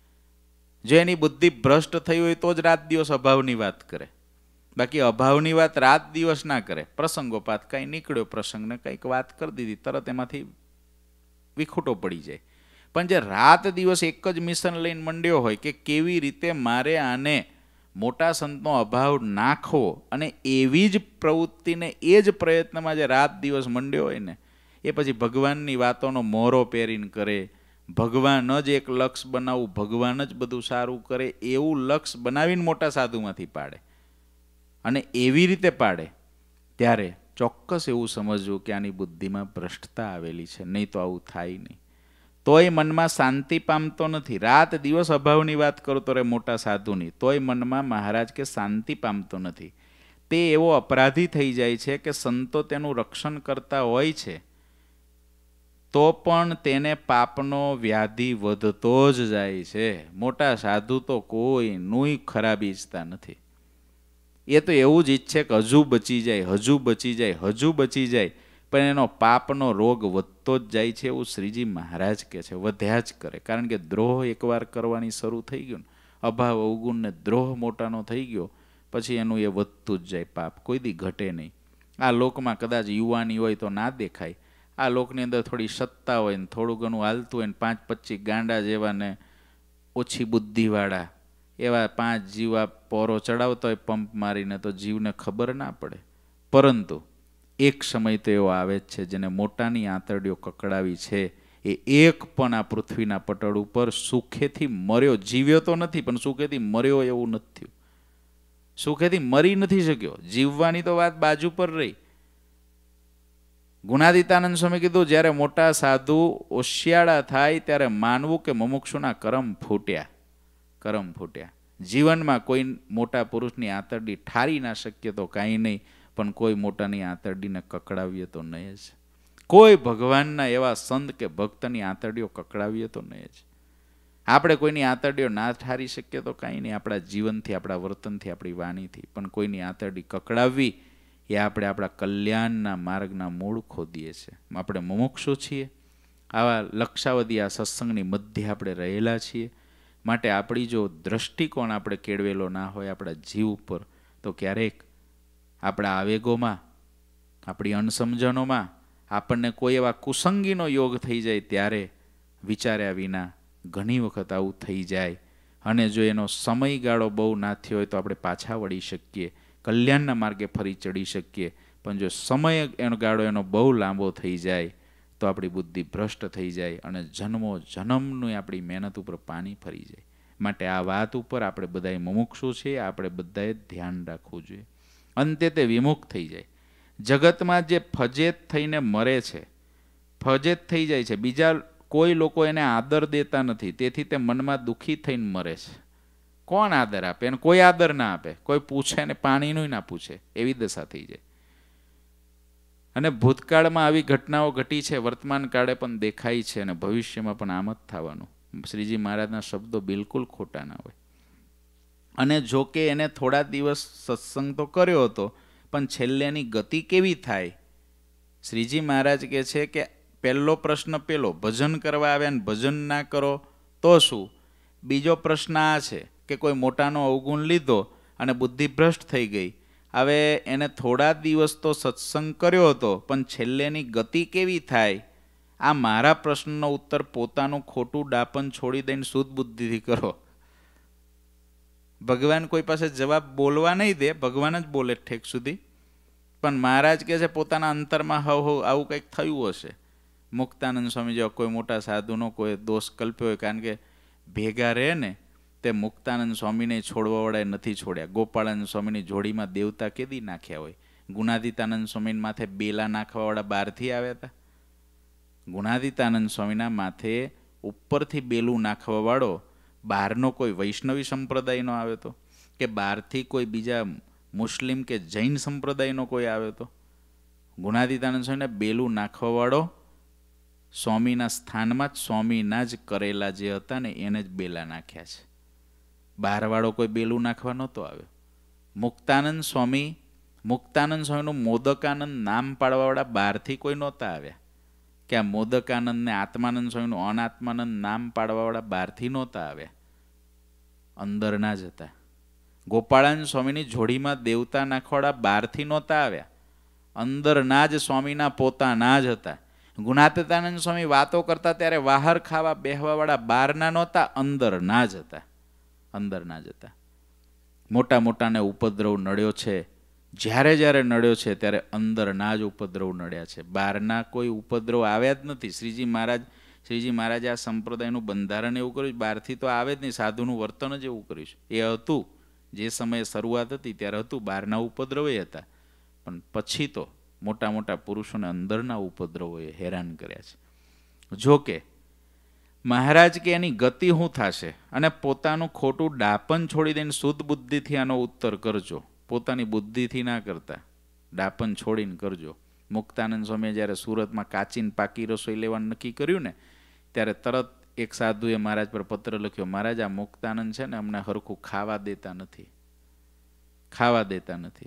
જો એની બુદ્ધિ ભ્રષ્ટ થઈ હોય તો જ રાત દિવસ અભાવની વાત કરે, બાકી અભાવની વાત રાત દિવસ ના કરે. પ્રસંગોપાત કાંઈ નીકળ્યો, પ્રસંગને કંઈક વાત કરી દીધી, તરત એમાંથી વિખૂટો પડી જાય. પણ જે રાત દિવસ એક જ મિશન લઈને મંડ્યો હોય કે કેવી રીતે મારે આને મોટા સંતનો અભાવ નાખવો, અને એવી જ પ્રવૃત્તિને એ જ પ્રયત્નમાં જે રાત દિવસ મંડ્યો હોય ને, એ પછી ભગવાનની વાતોનો મોરો પહેરીને કરે, ભગવાન જ એક લક્ષ બનાવવું, ભગવાન જ બધું સારું કરે એવું લક્ષ બનાવીને મોટા સાધુમાંથી પાડે. અને એવી રીતે પાડે ત્યારે ચોક્કસ એવું સમજવું કે આની બુદ્ધિમાં ભ્રષ્ટતા આવેલી છે, નહીં તો આવું થાય નહીં. તોય મનમાં શાંતિ પામતો નથી. રાત દિવસ અભાવની વાત કરતો રહે મોટા સાધુની, તોય મનમાં મહારાજ કે શાંતિ પામતો નથી. તે એવો અપરાધી થઈ જાય છે કે સંતો તેનું રક્ષણ કરતા હોય છે તો પણ તેને પાપનો વ્યાધિ વધતો જ જાય છે. મોટા સાધુ તો કોઈનું ખરાબી ઈચ્છતા નથી. એ તો એવું જ ઈચ્છે કે હજુ બચી જાય, હજુ બચી જાય, હજુ બચી જાય, પણ એનો પાપનો રોગ વધતો જ જાય છે એવું શ્રીજી મહારાજ કહે છે. વધ્યા જ કરે, કારણ કે દ્રોહ એકવાર કરવાની શરૂ થઈ ગયું ને, અભાવ અવગુણને દ્રોહ મોટાનો થઈ ગયો પછી એનું એ વધતું જ જાય પાપ, કોઈ દી ઘટે નહીં. આ લોકમાં કદાચ યુવાની હોય તો ના દેખાય, આ લોકની અંદર થોડી સત્તા હોય ને થોડું ઘણું હાલતું હોય ને 5-25 ગાંડા જેવા ને ઓછી બુદ્ધિવાળા એવા 5 જીવા પોરો ચડાવતો હોય પંપ મારીને, તો જીવને ખબર ના પડે. પરંતુ એક સમય તો એવો આવે જ છે જેને મોટાની આંતરડીઓ કકડાવી છે એ એક પણ આ પૃથ્વીના પટળ ઉપર સુખેથી મર્યો, જીવ્યો તો નથી પણ સુખેથી મર્યો એવું નથી થયું. સુખેથી મરી નથી શક્યો. જીવવાની તો વાત બાજુ પર રહી. ગુણાદિતાનંદ સ્વામી કીધું, જ્યારે મોટા સાધુ ઓશિયાળા થાય ત્યારે માનવું કે મુમુક્ષુના કરમ ફૂટ્યા, કરમ ફૂટ્યા. જીવનમાં કોઈ મોટા પુરુષની આંતરડી ઠારી ના શકીએ તો કાંઈ નહીં, પણ કોઈ મોટાની આંતરડીને કકડાવીએ તો નહીં જ. કોઈ ભગવાનના એવા સંત કે ભક્તની આંતરડીઓ કકડાવીએ તો નહીં જ. આપણે કોઈની આંતરડીઓ ના ઠારી શકીએ તો કાંઈ નહીં, આપણા જીવનથી, આપણા વર્તનથી, આપણી વાણીથી, પણ કોઈની આંતરડી કકડાવવી એ આપણે આપણા કલ્યાણના માર્ગના મૂળ ખોદીએ છીએ. આપણે મુમુક્ષુ છીએ, આવા લક્ષાવધિ આ સત્સંગની મધ્ય આપણે રહેલા છીએ. માટે આપણી જો દ્રષ્ટિકોણ આપણે કેળવેલો ના હોય આપણા જીવ ઉપર, તો ક્યારેક આપણા આવેગોમાં, આપણી અણસમજણોમાં આપણને કોઈ એવા કુસંગીનો યોગ થઈ જાય ત્યારે વિચાર્યા વિના ઘણી વખત આવું થઈ જાય. અને જો એનો સમયગાળો બહુ ના થયો હોય તો આપણે પાછા વળી શકીએ, કલ્યાણના માર્ગે ફરી ચડી શકીએ. પણ જો સમય એનો ગાળો એનો બહુ લાંબો થઈ જાય તો આપણી બુદ્ધિ ભ્રષ્ટ થઈ જાય અને જન્મો જન્મનું આપણી મહેનત ઉપર પાણી ફરી જાય. માટે આ વાત ઉપર આપણે બધાએ મુમુક્ષુ છીએ, આપણે બધાએ ધ્યાન રાખવું જોઈએ. અંતે તે વિમુખ થઈ જાય. જગતમાં જે ફજેત થઈને મરે છે, ફજેત થઈ જાય છે, બીજા કોઈ લોકો એને આદર દેતા નથી, તેથી તે મનમાં દુઃખી થઈને મરે છે. કોણ આદર આપે? એને કોઈ આદર ના આપે, કોઈ પૂછે ને પાણીનું ના પૂછે, એવી દશા થઈ જાય. અને ભૂતકાળમાં આવી ઘટનાઓ ઘટી છે, વર્તમાન કાળે પણ દેખાય છે, અને ભવિષ્યમાં પણ આમ જ થવાનું. શ્રીજી મહારાજના શબ્દો બિલકુલ ખોટા ના હોય. અને જો કે એને થોડા દિવસ સત્સંગ તો કર્યો હતો, પણ છેલ્લે એની ગતિ કેવી થાય? શ્રીજી મહારાજ કહે છે કે પહેલો પ્રશ્ન પેલો, ભજન કરવા આવ્યા ને ભજન ના કરો તો શું? બીજો પ્રશ્ન આ છે કે કોઈ મોટાનો અવગુણ લીધો અને બુદ્ધિ ભ્રષ્ટ થઈ ગઈ. હવે એને થોડા દિવસ તો સત્સંગ કર્યો હતો, પણ છેલ્લેની ગતિ કેવી થાય? આ મારા પ્રશ્નનો ઉત્તર પોતાનું ખોટું ડાપણ છોડી દઈને શુદ્ધ બુદ્ધિથી કરો. ભગવાન કોઈ પાસે જવાબ બોલવા નહીં દે, ભગવાન જ બોલે ઠેક સુધી. પણ મહારાજ કહે છે પોતાના અંતરમાં આવું કંઈક થયું હશે. મુક્તાનંદ સ્વામી જેવા કોઈ મોટા સાધુનો કોઈ દોષ કલ્પ્યો હોય, કારણ કે ભેગા રહે ને તે મુક્તાનંદ સ્વામીને છોડવાવાળાએ નથી છોડ્યા. ગોપાળાનંદ સ્વામીની જોડીમાં દેવતા કેદી નાખ્યા હોય. ગુણાદિતાનંદ સ્વામીના માથે બેલા નાખવાવાળા બહારથી આવ્યા હતા. ગુણાદિતાનંદ સ્વામીના માથે ઉપરથી બેલું નાખવાવાળો બહારનો કોઈ વૈષ્ણવી સંપ્રદાયનો આવ્યો હતો કે બહારથી કોઈ બીજા મુસ્લિમ કે જૈન સંપ્રદાયનો કોઈ આવ્યો હતો? ગુણાદિતાનંદ સ્વામીને બેલું નાખવાવાળો સ્વામીના સ્થાનમાં જ સ્વામીના જ કરેલા જે હતા ને એને જ બેલા નાખ્યા છે. બહારવાળો કોઈ બેલું નાખવા નહોતો આવ્યો. મુક્તાનંદ સ્વામીનું મોદકાનંદ નામ પાડવાવાળા બહારથી કોઈ નહોતા આવ્યા, કે આ મોદકાનંદ ને આત્માનંદ સ્વામીનું અનાત્માનંદ નામ પાડવાવાળા બહારથી નહોતા આવ્યા, અંદરના જ હતા. ગોપાળાનંદ સ્વામીની જોડીમાં દેવતા નાખવાવાળા બહારથી નહોતા આવ્યા, અંદરના જ સ્વામીના પોતાના જ હતા. ગુણાતીતાનંદ સ્વામી વાતો કરતા ત્યારે બહાર ખાવા બેહવાવાળા બહારના નહોતા, અંદરના જ હતા. અંદરના જ હતા. મોટા મોટાને ઉપદ્રવ નડ્યો છે, જ્યારે જ્યારે નડ્યો છે ત્યારે અંદરના જ ઉપદ્રવ નડ્યા છે. બહારના કોઈ ઉપદ્રવ આવ્યા જ નથી. શ્રીજી મહારાજે આ સંપ્રદાયનું બંધારણ એવું કર્યું, બહારથી તો આવે જ નહીં, સાધુનું વર્તન જ એવું કર્યું છે. એ હતું, જે સમયે શરૂઆત હતી ત્યારે હતું, બહારના ઉપદ્રવે હતા. પણ પછી તો મોટા મોટા પુરુષોને અંદરના ઉપદ્રવોએ હેરાન કર્યા છે. જો કે મહારાજ કે એની ગતિ શું થશે, અને પોતાનું ખોટું ડાપણ છોડી દઈને શુદ્ધ બુદ્ધિથી આનો ઉત્તર કરજો. પોતાની બુદ્ધિથી ના કરતા, ડાપણ છોડીને કરજો. મુક્તાનંદ સ્વામીએ જ્યારે સુરતમાં કાચીને પાકી રસોઈ લેવાનું નક્કી કર્યું ને, ત્યારે તરત એક સાધુએ મહારાજ પર પત્ર લખ્યો, મહારાજ આ મુક્તાનંદ છે ને અમને હરખું ખાવા દેતા નથી, ખાવા દેતા નથી.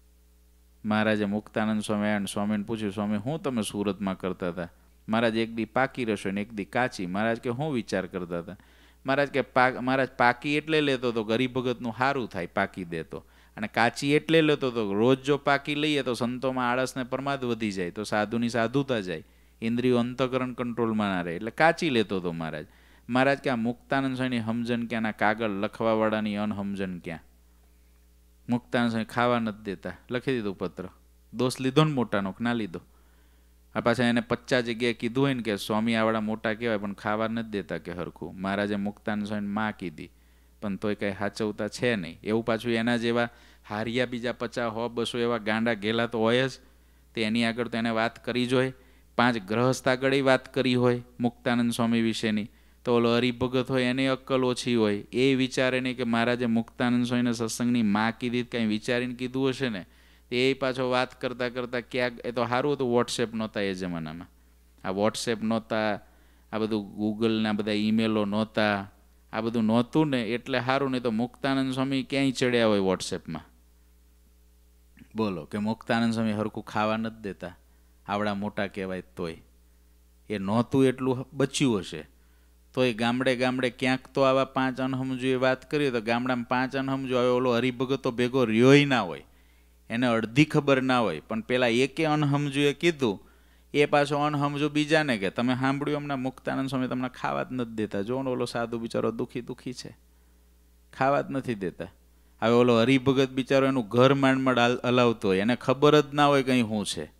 મહારાજે મુક્તાનંદ સ્વામીને પૂછ્યું, સ્વામી શું તમે સુરતમાં કરતા હતા? મહારાજ એક દી પાકી રસોઈ ને એક દી કાચી. મહારાજ કે શું વિચાર કરતા હતા? મહારાજ પાકી એટલે લેતો હતો ગરીબ ભગતનું સારું થાય, પાકી દેતો. અને કાચી એટલે લેતો હતો, રોજ જો પાકી લઈએ તો સંતોમાં આળસને પ્રમાદ વધી જાય, તો સાધુની સાધુતા જાય, ઇન્દ્રિયો અંતકરણ કંટ્રોલમાં ના રહે, એટલે કાચી લેતો હતો મહારાજ. મહારાજ કે આ મુક્તાનંદ સ્વામીની સમજણ ક્યાં, ના કાગળ લખવાવાળાની અનહમજણ ક્યાં? મુક્તાનંદ સ્વામી ખાવા નથી દેતા, લખી દીધું પત્ર. દોષ લીધો ને મોટાનો ના લીધો? આ પાછા એને 50 જગ્યાએ કીધું હોય ને કે સ્વામી આવડા મોટા કહેવાય પણ ખાવા નથી દેતા કે હરખું. મહારાજે મુક્તાનંદ સ્વામીને માં કીધી, પણ તોય કંઈ સાચવતા છે નહીં. એવું પાછું એના જેવા હારિયા બીજા 50, 100, 200 એવા ગાંડા ગેલા તો હોય જ. તે એની આગળ તો એને વાત કરી જ હોય. 5 ગ્રહસ્થ આગળ વાત કરી હોય મુક્તાનંદ સ્વામી વિશેની, તો ઓલો હરિભગત હોય એની અક્કલ ઓછી હોય. એ વિચારે નહીં કે મહારાજે મુક્તાનંદ સ્વામીને સત્સંગની માં કીધી, કંઈ વિચારીને કીધું હશે ને. એ પાછો વાત કરતાં કરતાં ક્યાંક, એ તો સારું હતું વોટ્સએપ નહોતા એ જમાનામાં. આ વોટ્સએપ નહોતા, આ બધું ગૂગલના બધા ઈમેલો નહોતા, આ બધું નહોતું ને એટલે સારું. નહીં તો મુક્તાનંદ સ્વામી ક્યાંય ચડ્યા હોય વોટ્સએપમાં. બોલો કે મુક્તાનંદ સ્વામી હરખું ખાવા નથી દેતા, આવડા મોટા કહેવાય તોય. એ નહોતું એટલું બચ્યું હશે તોય ગામડે ગામડે ક્યાંક તો આવા 5 અનહમજુએ વાત કરી, તો ગામડામાં 5 અનહમજુ આવે. ઓલો હરિભગત તો ભેગો રહ્યોય ના હોય, એને અડધી ખબર ના હોય, પણ પેલા એકે અનહમજુએ કીધું, એ પાછો અનહમજુ બીજાને કે તમે સાંભળ્યું હમણાં મુક્તાનંદ સ્વામી તમને ખાવા જ નથી દેતા. જો ઓલો સાધુ બિચારો દુઃખી છે, ખાવા જ નથી દેતા. હવે ઓલો હરિભગત બિચારો એનું ઘર માંડ હલાવતો હોય, એને ખબર જ ના હોય કંઈ શું છે.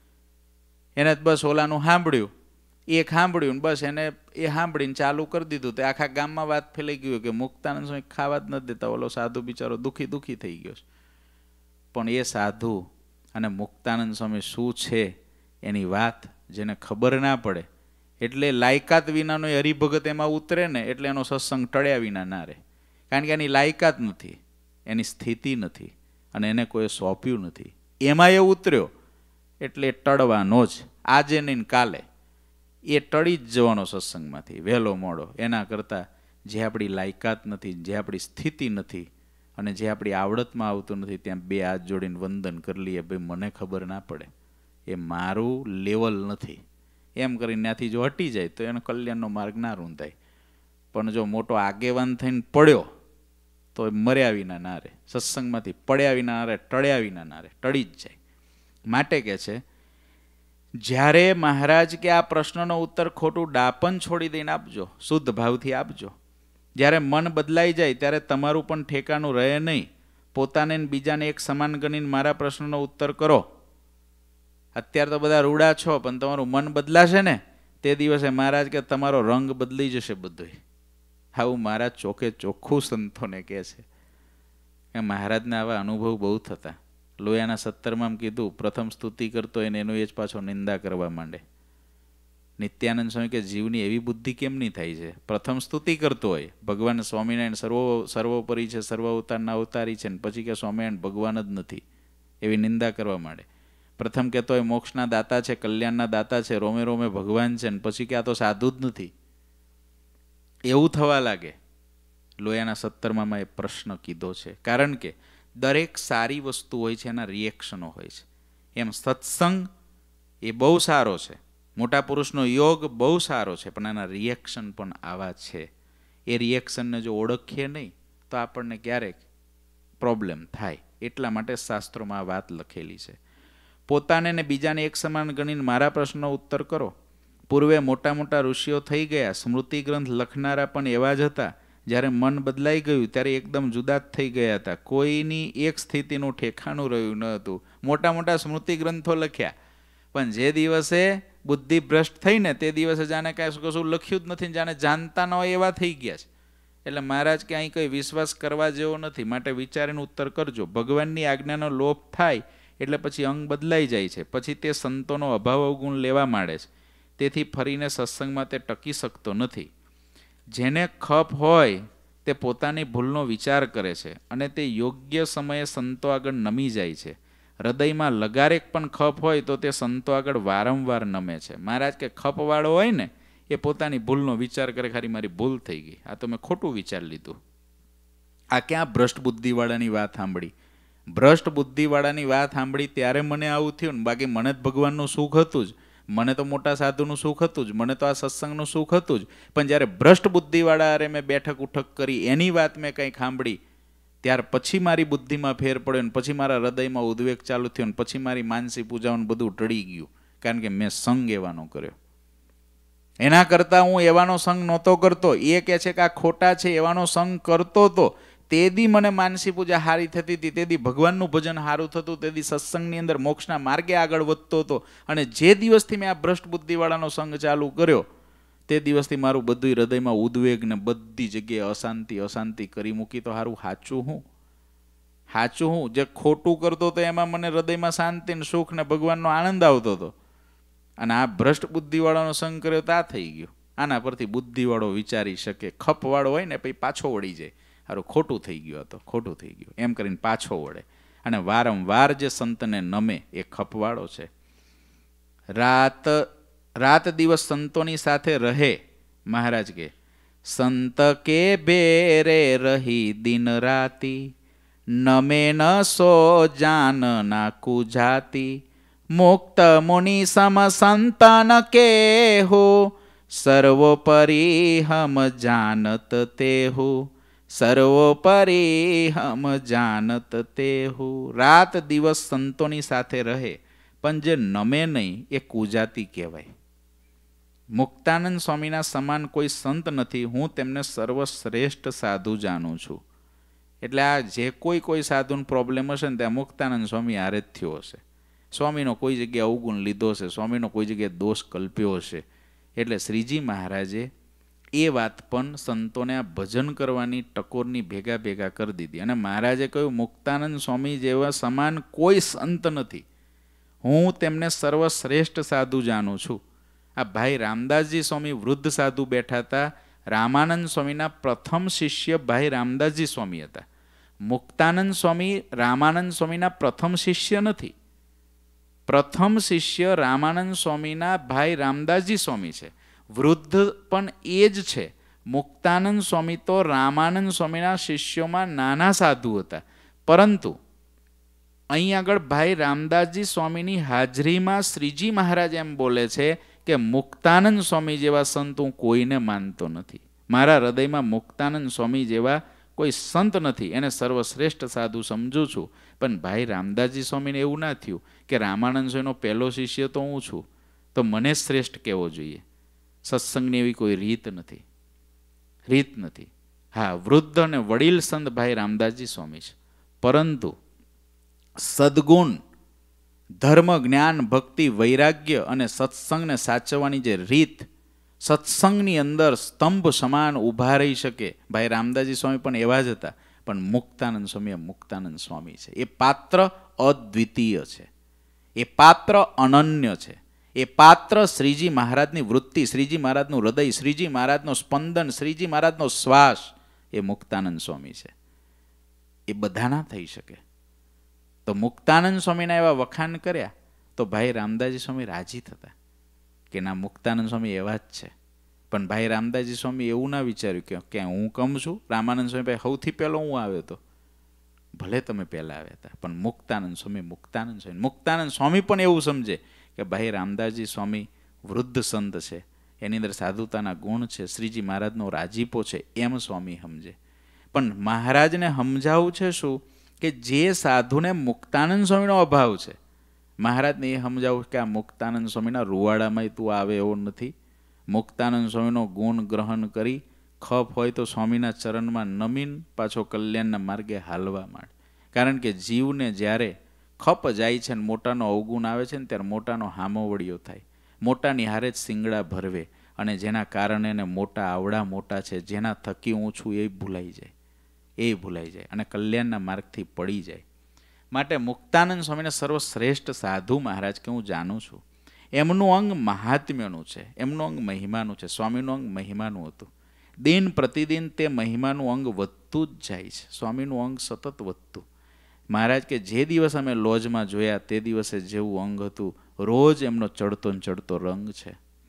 એને બસ ઓલાનું સાંભળ્યું, એક સાંભળ્યું બસ એને એ સાંભળીને ચાલુ કરી દીધું. તો આખા ગામમાં વાત ફેલાઈ ગયું કે મુક્તાનંદ સ્વામી ખાવા જ નથી દેતા. ઓલો સાધુ બિચારો દુઃખી થઈ ગયો છે. પણ એ સાધુ અને મુક્તાનંદ સ્વામી શું છે એની વાત જેને ખબર ના પડે, એટલે લાયકાત વિનાનો એ હરિભગત એમાં ઉતરે ને, એટલે એનો સત્સંગ ટળ્યા વિના ના રહે. કારણ કે એની લાયકાત નથી, એની સ્થિતિ નથી, અને એને કોઈ સોંપ્યું નથી. એમાં એ ઉતર્યો એટલે ટળવાનો જ, આજે નહીં કાલે એ ટળી જ જવાનો સત્સંગમાંથી, વહેલો મોડો. એના કરતાં જે આપણી લાયકાત નથી, જે આપણી સ્થિતિ નથી, અને જે આપણી આવડતમાં આવતું નથી, ત્યાં 2 હાથ જોડીને વંદન કરી લઈએ, ભાઈ મને ખબર ના પડે, એ મારું લેવલ નથી, એમ કરીને ત્યાંથી જો હટી જાય તો એનો કલ્યાણનો માર્ગ ના રૂંધાય. પણ જો મોટો આગેવાન થઈને પડ્યો તો મર્યા વિના ના રહે, સત્સંગમાંથી પડ્યા વિના ના રહે, ટળ્યા વિના ના રહે, ટળી જ જાય. માટે કે છે, જ્યારે મહારાજ કે આ પ્રશ્નનો ઉત્તર ખોટું ડાપણ છોડી દઈને આપજો, શુદ્ધ ભાવથી આપજો. જ્યારે મન બદલાઈ જાય ત્યારે તમારું પણ ઠેકાણું રહે નહીં. પોતાને બીજાને એક સમાન ગણીને મારા પ્રશ્નનો ઉત્તર કરો. અત્યારે તો બધા રૂડા છો, પણ તમારું મન બદલાશે ને તે દિવસે મહારાજ કે તમારો રંગ બદલી જશે બધોય. આવું મહારાજ ચોખ્ખું સંતોને કહે છે. મહારાજને આવા અનુભવ બહુ થતા. લોયાના 17માં કીધું, પ્રથમ સ્તુતિ કરતો હોય ને એનું એ જ પાછો નિંદા કરવા માંડે. નિત્યાનંદ સ્વામી કે જીવની એવી બુદ્ધિ કેમ નહીં થાય છે? પ્રથમ સ્તુતિ કરતો હોય, ભગવાન સ્વામિનારાયણ સર્વોપરી છે, સર્વ અવતારના અવતારી છે, ને પછી કે સ્વામિનારાયણ ભગવાન જ નથી, એવી નિંદા કરવા માંડે. પ્રથમ કહેતો હોય મોક્ષના દાતા છે, કલ્યાણના દાતા છે, રોમે રોમે ભગવાન છે, ને પછી કે આ તો સાધુ જ નથી. એવું થવા લાગે. લોયાના 17માં એ પ્રશ્ન કીધો છે. કારણ કે દરેક સારી વસ્તુ હોય છે એના રિએક્શનો હોય છે. એમ સત્સંગ એ બહુ સારો છે, મોટા પુરુષનો યોગ બહુ સારો છે, પણ એના રિએક્શન પણ આવા છે. એ રિએક્શનને જો ઓળખીએ નહીં તો આપણને ક્યારેક પ્રોબ્લેમ થાય. એટલા માટે શાસ્ત્રોમાં આ વાત લખેલી છે. પોતાને ને બીજાને એક સમાન ગણીને મારા પ્રશ્નનો ઉત્તર કરો. પૂર્વે મોટા મોટા ઋષિઓ થઈ ગયા, સ્મૃતિ ગ્રંથ લખનારા પણ એવા જ હતા. જ્યારે મન બદલાઈ ગયું ત્યારે એકદમ જુદા જ થઈ ગયા હતા. કોઈની એક સ્થિતિનું ઠેકાણું રહ્યું ન હતું. મોટા મોટા સ્મૃતિ ગ્રંથો લખ્યા, પણ જે દિવસે બુદ્ધિ ભ્રષ્ટ થઈને તે દિવસે જાણે કાંઈ કશું લખ્યું જ નથી, જાણે જાણતા ન હોય એવા થઈ ગયા છે. એટલે મહારાજ કે અહીં કંઈ વિશ્વાસ કરવા જેવો નથી, માટે વિચારીને ઉત્તર કરજો. ભગવાનની આજ્ઞાનો લોપ થાય એટલે પછી અંગ બદલાઈ જાય છે, પછી તે સંતોનો અભાવ અવગુણ લેવા માંડે છે. તેથી ફરીને સત્સંગમાં તે ટકી શકતો નથી. જેને ખપ હોય તે પોતાની ભૂલનો વિચાર કરે છે અને તે યોગ્ય સમયે સંતો આગળ નમી જાય છે. હૃદયમાં લગારેક પણ ખપ હોય તો તે સંતો આગળ વારંવાર નમે છે. મહારાજ કે ખપવાળો હોય ને એ પોતાની ભૂલનો વિચાર કરે, ખાલી મારી ભૂલ થઈ ગઈ, આ તો મેં ખોટું વિચાર લીધું. આ ક્યાં ભ્રષ્ટ બુદ્ધિવાળાની વાત સાંભળી? ભ્રષ્ટ બુદ્ધિવાળાની વાત સાંભળી ત્યારે મને આવું થયું ને, બાકી મને જ ભગવાનનું સુખ હતું જ, મને તો મોટા સાધુનું સુખ હતું જ, મને તો આ સત્સંગનું સુખ હતું જ. પણ જ્યારે ભ્રષ્ટ બુદ્ધિવાળા અરે મેં બેઠક ઉઠક કરી, એની વાત મેં કંઈ સાંભળી, ત્યાર પછી મારી બુદ્ધિમાં ફેર પડ્યો ને પછી મારા હૃદયમાં ઉદ્વેગ ચાલુ થયો ને પછી મારી માનસી પૂજાઓને બધું ટળી ગયું, કારણ કે મેં સંગ એવાનો કર્યો. એના કરતાં હું એવાનો સંગ નહોતો કરતો. એ કહે છે કે આ ખોટા છે, એવાનો સંગ કરતો હતો. તેદી મને માનસી પૂજા સારી થતી હતી, તેદી ભગવાનનું ભજન સારું થતું, તેદી સત્સંગની અંદર મોક્ષના માર્ગે આગળ વધતો હતો. અને જે દિવસથી મેં આ ભ્રષ્ટ બુદ્ધિવાળાનો સંગ ચાલુ કર્યો તે દિવસથી મારું બધું હૃદયમાં ઉદ્વેગ ને બધી જગ્યાએ અશાંતિ અશાંતિ કરી મૂકી. તો સારું સાચું હું જે ખોટું કરતો હતો એમાં મને હૃદયમાં શાંતિ ને સુખ ને ભગવાનનો આનંદ આવતો હતો, અને આ ભ્રષ્ટ બુદ્ધિવાળાનો સંગ કર્યો તો આ થઈ ગયું. આના પરથી બુદ્ધિવાળો વિચારી શકે. ખપવાળો હોય ને પછી પાછો વળી જાય, સારું ખોટું થઈ ગયું, તો ખોટું થઈ ગયું એમ કરીને પાછો વળે. અને વારંવાર જે સંતને નમે એ ખપવાળો છે. રાત દિવસ સંતોની સાથે રહે. મહારાજ કે સંત કે બેરે રહી દિન રાતી, નમે ન સો જાન નાકુ જાતી, મુક્ત મુનિ સમ સંતન કે હો, સર્વોપરી હમ જાનત તે હો, સર્વોપરી હમ જાનત તે હો. રાત દિવસ સંતોની સાથે રહે પણ જે નમે નહીં એ કુજાતી કહેવાય. મુક્તાનંદ સ્વામીના સમાન કોઈ સંત નથી, હું તેમને સર્વશ્રેષ્ઠ સાધુ જાણું છું. એટલે આ જે કોઈ સાધુનો પ્રોબ્લેમ હશે ને ત્યાં મુક્તાનંદ સ્વામી હારે જ થયો હશે. સ્વામીનો કોઈ જગ્યાએ અવગુણ લીધો હશે, સ્વામીનો કોઈ જગ્યાએ દોષ કલ્પ્યો હશે. એટલે શ્રીજી મહારાજે એ વાત પણ સંતોને આ ભજન કરવાની ટકોરની ભેગા કરી દીધી. અને મહારાજે કહ્યું મુક્તાનંદ સ્વામી જેવા સમાન કોઈ સંત નથી, હું તેમને સર્વશ્રેષ્ઠ સાધુ જાણું છું. આ ભાઈ રામદાસજી સ્વામી વૃદ્ધ સાધુ બેઠા હતા. રામાનંદ સ્વામીના પ્રથમ શિષ્ય ભાઈ રામદાસજી સ્વામી હતા. મુક્તાનંદ સ્વામી રામાનંદ સ્વામીના પ્રથમ શિષ્ય નથી. પ્રથમ શિષ્ય રામાનંદ સ્વામીના ભાઈ રામદાસજી સ્વામી છે. વૃદ્ધ પણ એ જ છે. મુક્તાનંદ સ્વામી તો રામાનંદ સ્વામીના શિષ્યોમાં નાના સાધુ હતા. પરંતુ અહીં આગળ ભાઈ રામદાસજી સ્વામીની હાજરીમાં શ્રીજી મહારાજ એમ બોલે છે કે મુક્તાનંદ સ્વામી જેવા સંત હું કોઈને માનતો નથી. મારા હૃદયમાં મુક્તાનંદ સ્વામી જેવા કોઈ સંત નથી, એને સર્વશ્રેષ્ઠ સાધુ સમજું છું. પણ ભાઈ રામદાસજી સ્વામીને એવું ના થયું કે રામાનંદ સ્વામીનો પહેલો શિષ્ય તો હું છું, તો મને શ્રેષ્ઠ કહેવો જોઈએ. સત્સંગની એવી કોઈ રીત નથી. હા, વૃદ્ધ અને વડીલ સંત ભાઈ રામદાસજી સ્વામી છે, પરંતુ સદગુણ, ધર્મ, જ્ઞાન, ભક્તિ, વૈરાગ્ય અને સત્સંગને સાચવવાની જે રીત, સત્સંગની અંદર સ્તંભ સમાન ઊભા રહી શકે, ભાઈ રામદાસજી સ્વામી પણ એવા જ હતા. પણ મુક્તાનંદ સ્વામી મુક્તાનંદ સ્વામી છે. એ પાત્ર અદ્વિતીય છે, એ પાત્ર અનન્ય છે. એ પાત્ર શ્રીજી મહારાજની વૃત્તિ, શ્રીજી મહારાજનું હૃદય, શ્રીજી મહારાજનો સ્પંદન, શ્રીજી મહારાજનો શ્વાસ એ મુક્તાનંદ સ્વામી છે. એ બધા ના થઈ શકે. તો મુક્તાનંદ સ્વામીના એવા વખાણ કર્યા તો ભાઈ રામદાસજી સ્વામી રાજી થતા કે ના, મુક્તાનંદ સ્વામી એવા જ છે. પણ ભાઈ રામદાસજી સ્વામી એવું ના વિચાર્યું કે હું કમ છું, રામાનંદ સ્વામી ભાઈ સૌથી પહેલો હું આવ્યો હતો. ભલે તમે પહેલા આવ્યા હતા, પણ મુક્તાનંદ સ્વામી પણ એવું સમજે કે ભાઈ રામદાસજી સ્વામી વૃદ્ધ સંત છે, એની અંદર સાધુતાના ગુણ છે, શ્રીજી મહારાજનો રાજીપો છે, એમ સ્વામી સમજે. પણ મહારાજને સમજાવું છે શું કે જે સાધુને મુક્તાનંદ સ્વામીનો અભાવ છે મહારાજને એ સમજાવું કે આ મુક્તાનંદ સ્વામીના રૂવાડામાં તું આવે એવો નથી. મુક્તાનંદ સ્વામીનો ગુણ ગ્રહણ કરી ખપ હોય તો સ્વામીના ચરણમાં નમીન પાછો કલ્યાણના માર્ગે હાલવા માંડ. કારણ કે જીવને જ્યારે ખપ જાય છે ને મોટાનો અવગુણ આવે છે ને ત્યારે મોટાનો હામો વળિયો થાય. મોટાની હારે જ શિંગડા ભરવે અને જેના કારણે એને મોટા આવડા મોટા છે જેના થકી ઊંચું એ ભૂલાઈ જાય અને કલ્યાણના માર્ગથી પડી જાય. માટે મુક્તાનંદ સ્વામીને સર્વશ્રેષ્ઠ સાધુ મહારાજ કે હું જાણું છું. એમનું અંગ મહાત્મ્યનું છે, એમનું અંગ મહિમાનું છે. સ્વામીનું અંગ મહિમાનું હતું. દિન પ્રતિદિન તે મહિમાનું અંગ વધતું જ જાય છે. સ્વામીનું અંગ સતત વધતું. મહારાજ કે જે દિવસ અમે લોજમાં જોયા તે દિવસે જેવું અંગ હતું રોજ એમનો ચડતો ને ચડતો રંગ છે.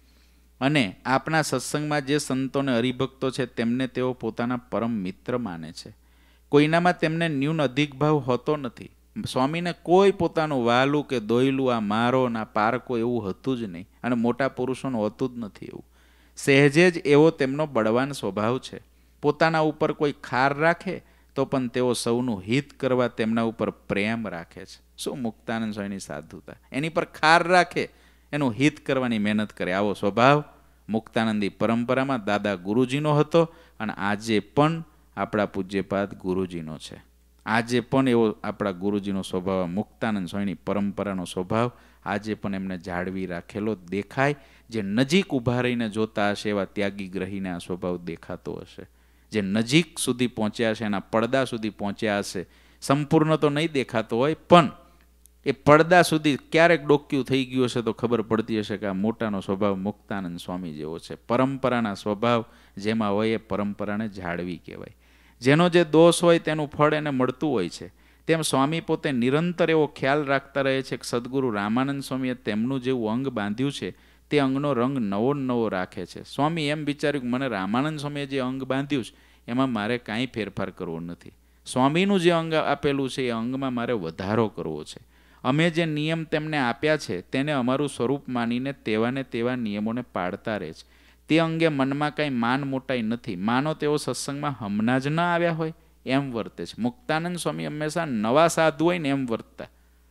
અને આપણા સત્સંગમાં જે સંતોને હરિભક્તો છે તેમને તેઓ પોતાના પરમ મિત્ર માને છે. કોઈનામાં તેમને ન્યૂન અધિક ભાવ હોતો નથી. સ્વામીને કોઈ પોતાનું વાલું કે દોયલું આ મારો ના પારકો એવું હતું જ નહીં. અને મોટા પુરુષોનું હોતું જ નથી એવું. સહેજે જ એવો તેમનો બળવાન સ્વભાવ છે. પોતાના ઉપર કોઈ ખાર રાખે તો પણ તેઓ સૌનું હિત કરવા તેમના ઉપર પ્રેમ રાખે છે. શું મુક્તાનંદ સ્વામીની સાધુતા! એની પર ખાર રાખે, એનું હિત કરવાની મહેનત કરે. આવો સ્વભાવ મુક્તાનંદી પરંપરામાં દાદા ગુરુજીનો હતો અને આજે પણ આપણા પૂજ્યપાદ ગુરુજીનો છે. આજે પણ એવો આપણા ગુરુજીનો સ્વભાવ, મુક્તાનંદ સ્વામીની પરંપરાનો સ્વભાવ આજે પણ એમને જાળવી રાખેલો દેખાય. જે નજીક ઊભા રહીને જોતા હશે એવા ત્યાગી ગ્રહીને આ સ્વભાવ દેખાતો હશે. જે નજીક સુધી પહોંચ્યા હશે, એના પડદા સુધી પહોંચ્યા હશે. સંપૂર્ણ તો નહીં દેખાતો હોય પણ એ પડદા સુધી ક્યારેક ડોક્યું થઈ ગયું હશે તો ખબર પડતી હશે કે આ મોટાનો સ્વભાવ મુક્તાનંદ સ્વામી જેવો છે. પરંપરાના સ્વભાવ જેમાં હોય એ પરંપરાને જાળવી કહેવાય. જેનો જે દોષ હોય તેનું ફળ એને મળતું હોય છે. તેમ સ્વામી પોતે નિરંતર એવો ખ્યાલ રાખતા રહે છે કે સદગુરુ રામાનંદ સ્વામીએ તેમનું જેવું અંગ બાંધ્યું છે તે અંગનો રંગ નવો નવો રાખે છે. સ્વામી એમ વિચાર્યું કે મને રામાનંદ સ્વામીએ જે અંગ બાંધ્યું છે એમાં મારે કાંઈ ફેરફાર કરવો નથી. સ્વામીનું જે અંગ આપેલું છે એ અંગમાં મારે વધારો કરવો છે. અમે જે નિયમ તેમને આપ્યા છે તેને અમારું સ્વરૂપ માનીને તેવાને તેવા નિયમોને પાળતા રહે છે. તે અંગે મનમાં કાંઈ માન મોટાઈ નથી. માનો તેઓ સત્સંગમાં હમણાં જ ન આવ્યા હોય એમ વર્તે છે. મુક્તાનંદ સ્વામી હંમેશા નવા સાધુ હોય ને એમ વર્તતા.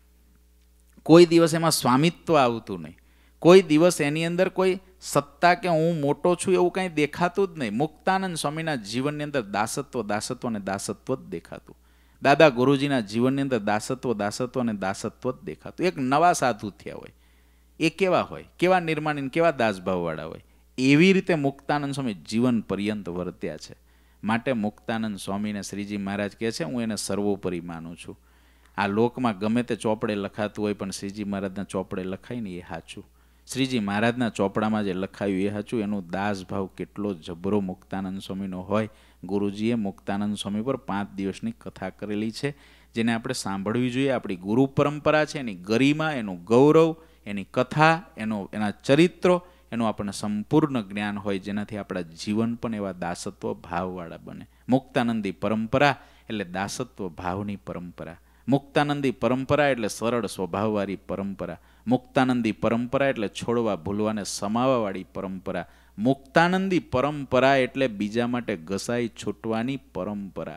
કોઈ દિવસ એમાં સ્વામિત્વ આવતું નહીં. કોઈ દિવસ એની અંદર કોઈ સત્તા કે હું મોટો છું એવું કાંઈ દેખાતું જ નહીં. મુક્તાનંદ સ્વામીના જીવનની અંદર દાસત્વ અને દાસત્વ જ દેખાતું. દાદા ગુરુજીના જીવનની અંદર દાસત્વ અને દાસત્વ જ દેખાતું. એક નવા સાધુ થયા હોય એ કેવા હોય, કેવા નિર્માણી, કેવા દાસભાવવાળા હોય, એવી રીતે મુક્તાનંદ સ્વામી જીવન પર્યંત વર્ત્યા છે. માટે મુક્તાનંદ સ્વામીને શ્રીજી મહારાજ કહે છે હું એને સર્વોપરી માનું છું. આ લોકમાં ગમે તે ચોપડે લખાતું હોય પણ શ્રીજી મહારાજના ચોપડે લખાય ને એ સાચું. શ્રીજી મહારાજના ચોપડામાં જે લખાયું એ સાચું. એનું દાસભાવ કેટલો જબરો મુક્તાનંદ સ્વામીનો હોય. ગુરુજીએ મુક્તાનંદ સ્વામી પર 5 દિવસની કથા કરેલી છે જેને આપણે સાંભળવી જોઈએ. આપણી ગુરુ પરંપરા છે, એની ગરિમા, એનું ગૌરવ, એની કથા, એના ચરિત્રો, એનું આપણને સંપૂર્ણ જ્ઞાન હોય જેનાથી આપણા જીવન પણ એવા દાસત્વ ભાવવાળા બને. મુક્તાનંદી પરંપરા એટલે દાસત્વ ભાવની પરંપરા. મુક્તાનંદી પરંપરા એટલે સરળ સ્વભાવવાળી પરંપરા. મુક્તાનંદી પરંપરા એટલે છોડવા ભૂલવાને સમાવાવાળી પરંપરા. મુક્તાનંદી પરંપરા એટલે બીજા માટે ઘસાઈ છૂટવાની પરંપરા.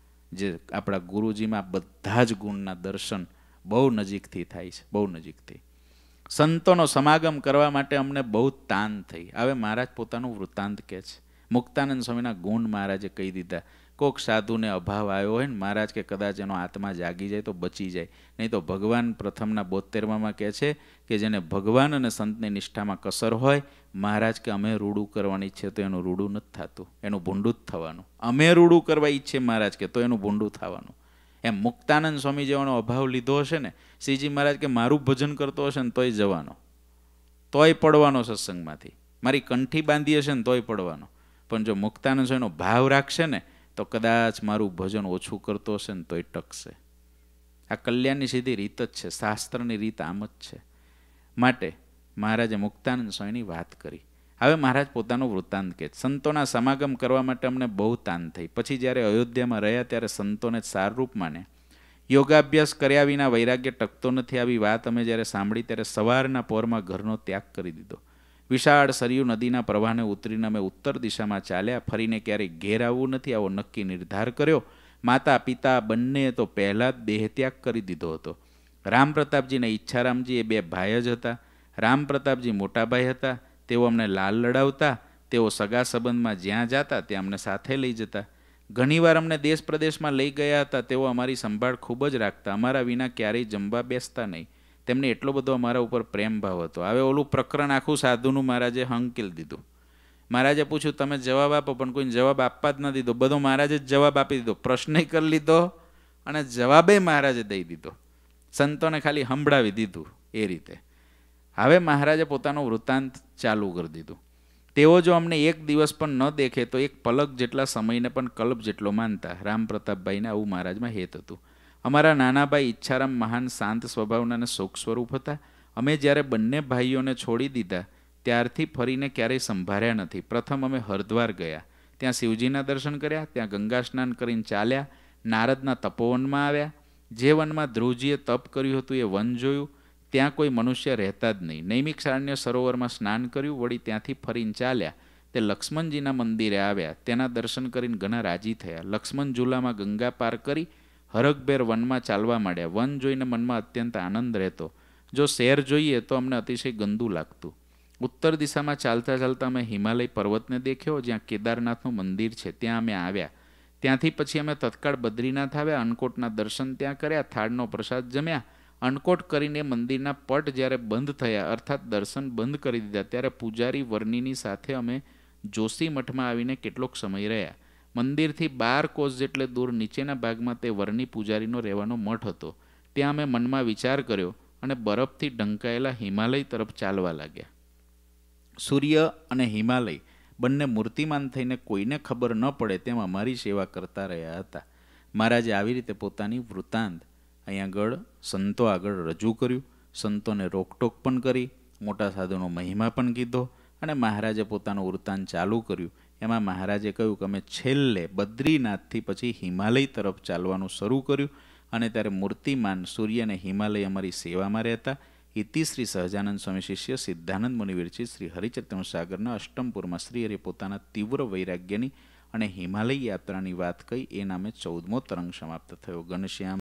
જે આપણા ગુરુજીમાં બધા જ ગુણના દર્શન બહુ નજીકથી થાય છે, બહુ નજીકથી. સંતોનો સમાગમ કરવા માટે અમને બહુ તાન થઈ. હવે મહારાજ પોતાનું વૃત્તાંત કહે છે. મુક્તાનંદ સ્વામીના ગુણ મહારાજે કહી દીધા. કોક સાધુને અભાવ આવ્યો હોય ને મહારાજ કે કદાચ એનો આત્મા જાગી જાય તો બચી જાય, નહીં તો ભગવાન પ્રથમના 72માં કહે છે કે જેને ભગવાન અને સંતની નિષ્ઠામાં કસર હોય મહારાજ કે અમે રૂડું કરવાની ઈચ્છે તો એનું રૂડું નથી થતું, એનું ભૂંડું જ થવાનું. અમે રૂડું કરવા ઈચ્છે મહારાજ કે તો એનું ભૂંડું થવાનું. એમ મુક્તાનંદ સ્વામી જેવાનો અભાવ લીધો હશે ને, શ્રીજી મહારાજ કે મારું ભજન કરતો હશે ને તોય જવાનો, તોય પડવાનો સત્સંગમાંથી. મારી કંઠી બાંધી હશે ને તોય પડવાનો. પણ જો મુક્તાનંદ સ્વામીનો ભાવ રાખશે ને તો કદાચ મારું ભજન ઓછું કરતો હશે ને તોય ટકશે. આ કલ્યાણની સીધી રીત જ છે, શાસ્ત્રની રીત આમ જ છે. માટે મહારાજે મુક્તાનંદ સ્વામીની વાત કરી. હવે મહારાજ પોતાનું વૃત્તાંત કહે, સંતોના સમાગમ કરવા માટે અમને બહુ તાન થઈ. પછી જ્યારે અયોધ્યામાં રહ્યા ત્યારે સંતોને સારરૂપ માને. યોગાભ્યાસ કર્યા વિના વૈરાગ્ય ટકતો નથી આવી વાત અમે જ્યારે સાંભળી ત્યારે સવારના પહોરમાં ઘરનો ત્યાગ કરી દીધો. વિશાળ સરયુ નદીના પ્રવાહને ઉતરીને અમે ઉત્તર દિશામાં ચાલ્યા. ફરીને ક્યારેય ઘેર આવવું નથી આવો નક્કી નિર્ધાર કર્યો. માતા પિતા બંને તો પહેલાં જ દેહત્યાગ કરી દીધો હતો. રામ પ્રતાપજી અને ઈચ્છારામજી એ બે ભાઈ જ હતા. રામ પ્રતાપજી મોટા ભાઈ હતા. તેઓ અમને લાલ લડાવતા. તેઓ સગા સંબંધમાં જ્યાં જતા ત્યાં અમને સાથે લઈ જતા. ઘણીવાર અમને દેશ પ્રદેશમાં લઈ ગયા હતા. તેઓ અમારી સંભાળ ખૂબ જ રાખતા. અમારા વિના ક્યારેય જમવા બેસતા નહીં. તેમને એટલો બધો અમારા ઉપર પ્રેમ ભાવ હતો. હવે ઓલું પ્રકરણ આખું સાધુનું મહારાજે હંકેલ દીધું. મહારાજે પૂછ્યું તમે જવાબ આપો, પણ કોઈને જવાબ આપવા જ ન દીધો. બધો મહારાજે જ જવાબ આપી દીધો. પ્રશ્નય કરી લીધો અને જવાબે મહારાજે દઈ દીધો. સંતોને ખાલી સંભળાવી દીધું એ રીતે. હવે મહારાજે પોતાનું વૃત્તાંત ચાલુ કરી દીધું. તેઓ જો અમને એક દિવસ પણ ન દેખે તો એક પલક જેટલા સમયને પણ કલ્પ જેટલો માનતા. રામ પ્રતાપભાઈને આવું મહારાજમાં હેત હતું. અમારા નાના ભાઈ ઈચ્છારામ મહાન શાંત સ્વભાવના અને શોક સ્વરૂપ હતા. અમે જ્યારે બંને ભાઈઓને છોડી દીધા ત્યારથી ફરીને ક્યારેય સંભાળ્યા નથી. પ્રથમ અમે હરિદ્વાર ગયા. ત્યાં શિવજીના દર્શન કર્યા. ત્યાં ગંગા સ્નાન કરીને ચાલ્યા. નારદના તપોવનમાં આવ્યા. જે વનમાં ધ્રુવજીએ તપ કર્યું હતું એ વન જોયું. ત્યાં કોઈ મનુષ્ય રહેતા જ નહીં. નૈમિષારણ્ય સરોવરમાં સ્નાન કર્યું. વળી ત્યાંથી ફરીને ચાલ્યા. તે લક્ષ્મણજીના મંદિરે આવ્યા. તેના દર્શન કરીને ઘણા રાજી થયા. લક્ષ્મણ ઝૂલામાં ગંગા પાર કરી હરખભેર વનમાં ચાલવા માંડ્યા. વન જોઈને મનમાં અત્યંત આનંદ રહેતો. જો શહેર જોઈએ તો અમને અતિશય ગંદુ લાગતું. ઉત્તર દિશામાં ચાલતા ચાલતા અમે હિમાલય પર્વતને દેખ્યો, જ્યાં કેદારનાથનું મંદિર છે. ત્યાં અમે આવ્યા. ત્યાંથી પછી અમે તત્કાળ બદ્રીનાથ આવ્યા. અન્નકોટના દર્શન ત્યાં કર્યા. થાળનો પ્રસાદ જમ્યા. અન્નકોટ કરીને મંદિરના પટ જ્યારે બંધ થયા, અર્થાત દર્શન બંધ કરી દીધા, ત્યારે પૂજારી વર્ણીની સાથે અમે જોશી મઠમાં આવીને કેટલોક સમય રહ્યા. મંદિરથી 12 કોસ જેટલે દૂર નીચેના ભાગમાં તે વર્ણી પૂજારીનો રહેવાનો મઠ હતો. ત્યાં અમે મનમાં વિચાર કર્યો અને બરફથી ઢંકાયેલા હિમાલય તરફ ચાલવા લાગ્યા. સૂર્ય અને હિમાલય બંને મૂર્તિમાન થઈને કોઈને ખબર ન પડે તેમ અમારી સેવા કરતા રહ્યા હતા. મહારાજે આવી રીતે પોતાની વૃત્તાંત અહીં આગળ સંતો આગળ રજૂ કર્યું. સંતોને રોકટોક પણ કરી, મોટા સાધુનો મહિમા પણ કીધો અને મહારાજે પોતાનું વૃત્તાંત ચાલુ કર્યું. એમાં મહારાજે કહ્યું કે અમે છેલ્લે બદ્રીનાથથી પછી હિમાલય તરફ ચાલવાનું શરૂ કર્યું અને ત્યારે મૂર્તિમાન સૂર્ય અને હિમાલય અમારી સેવામાં રહેતા. ઇતિ શ્રી સહજાનંદ સ્વામી શિષ્ય સિદ્ધાનંદ મુનિ વિરચિત શ્રી હરિચરિત્ર સાગરના અષ્ટમપુરમાં શ્રી હરિ પોતાના તીવ્ર વૈરાગ્યની અને હિમાલય યાત્રાની વાત કહી. એ નામે 14મો તરંગ સમાપ્ત થયો. ઘનશ્યામ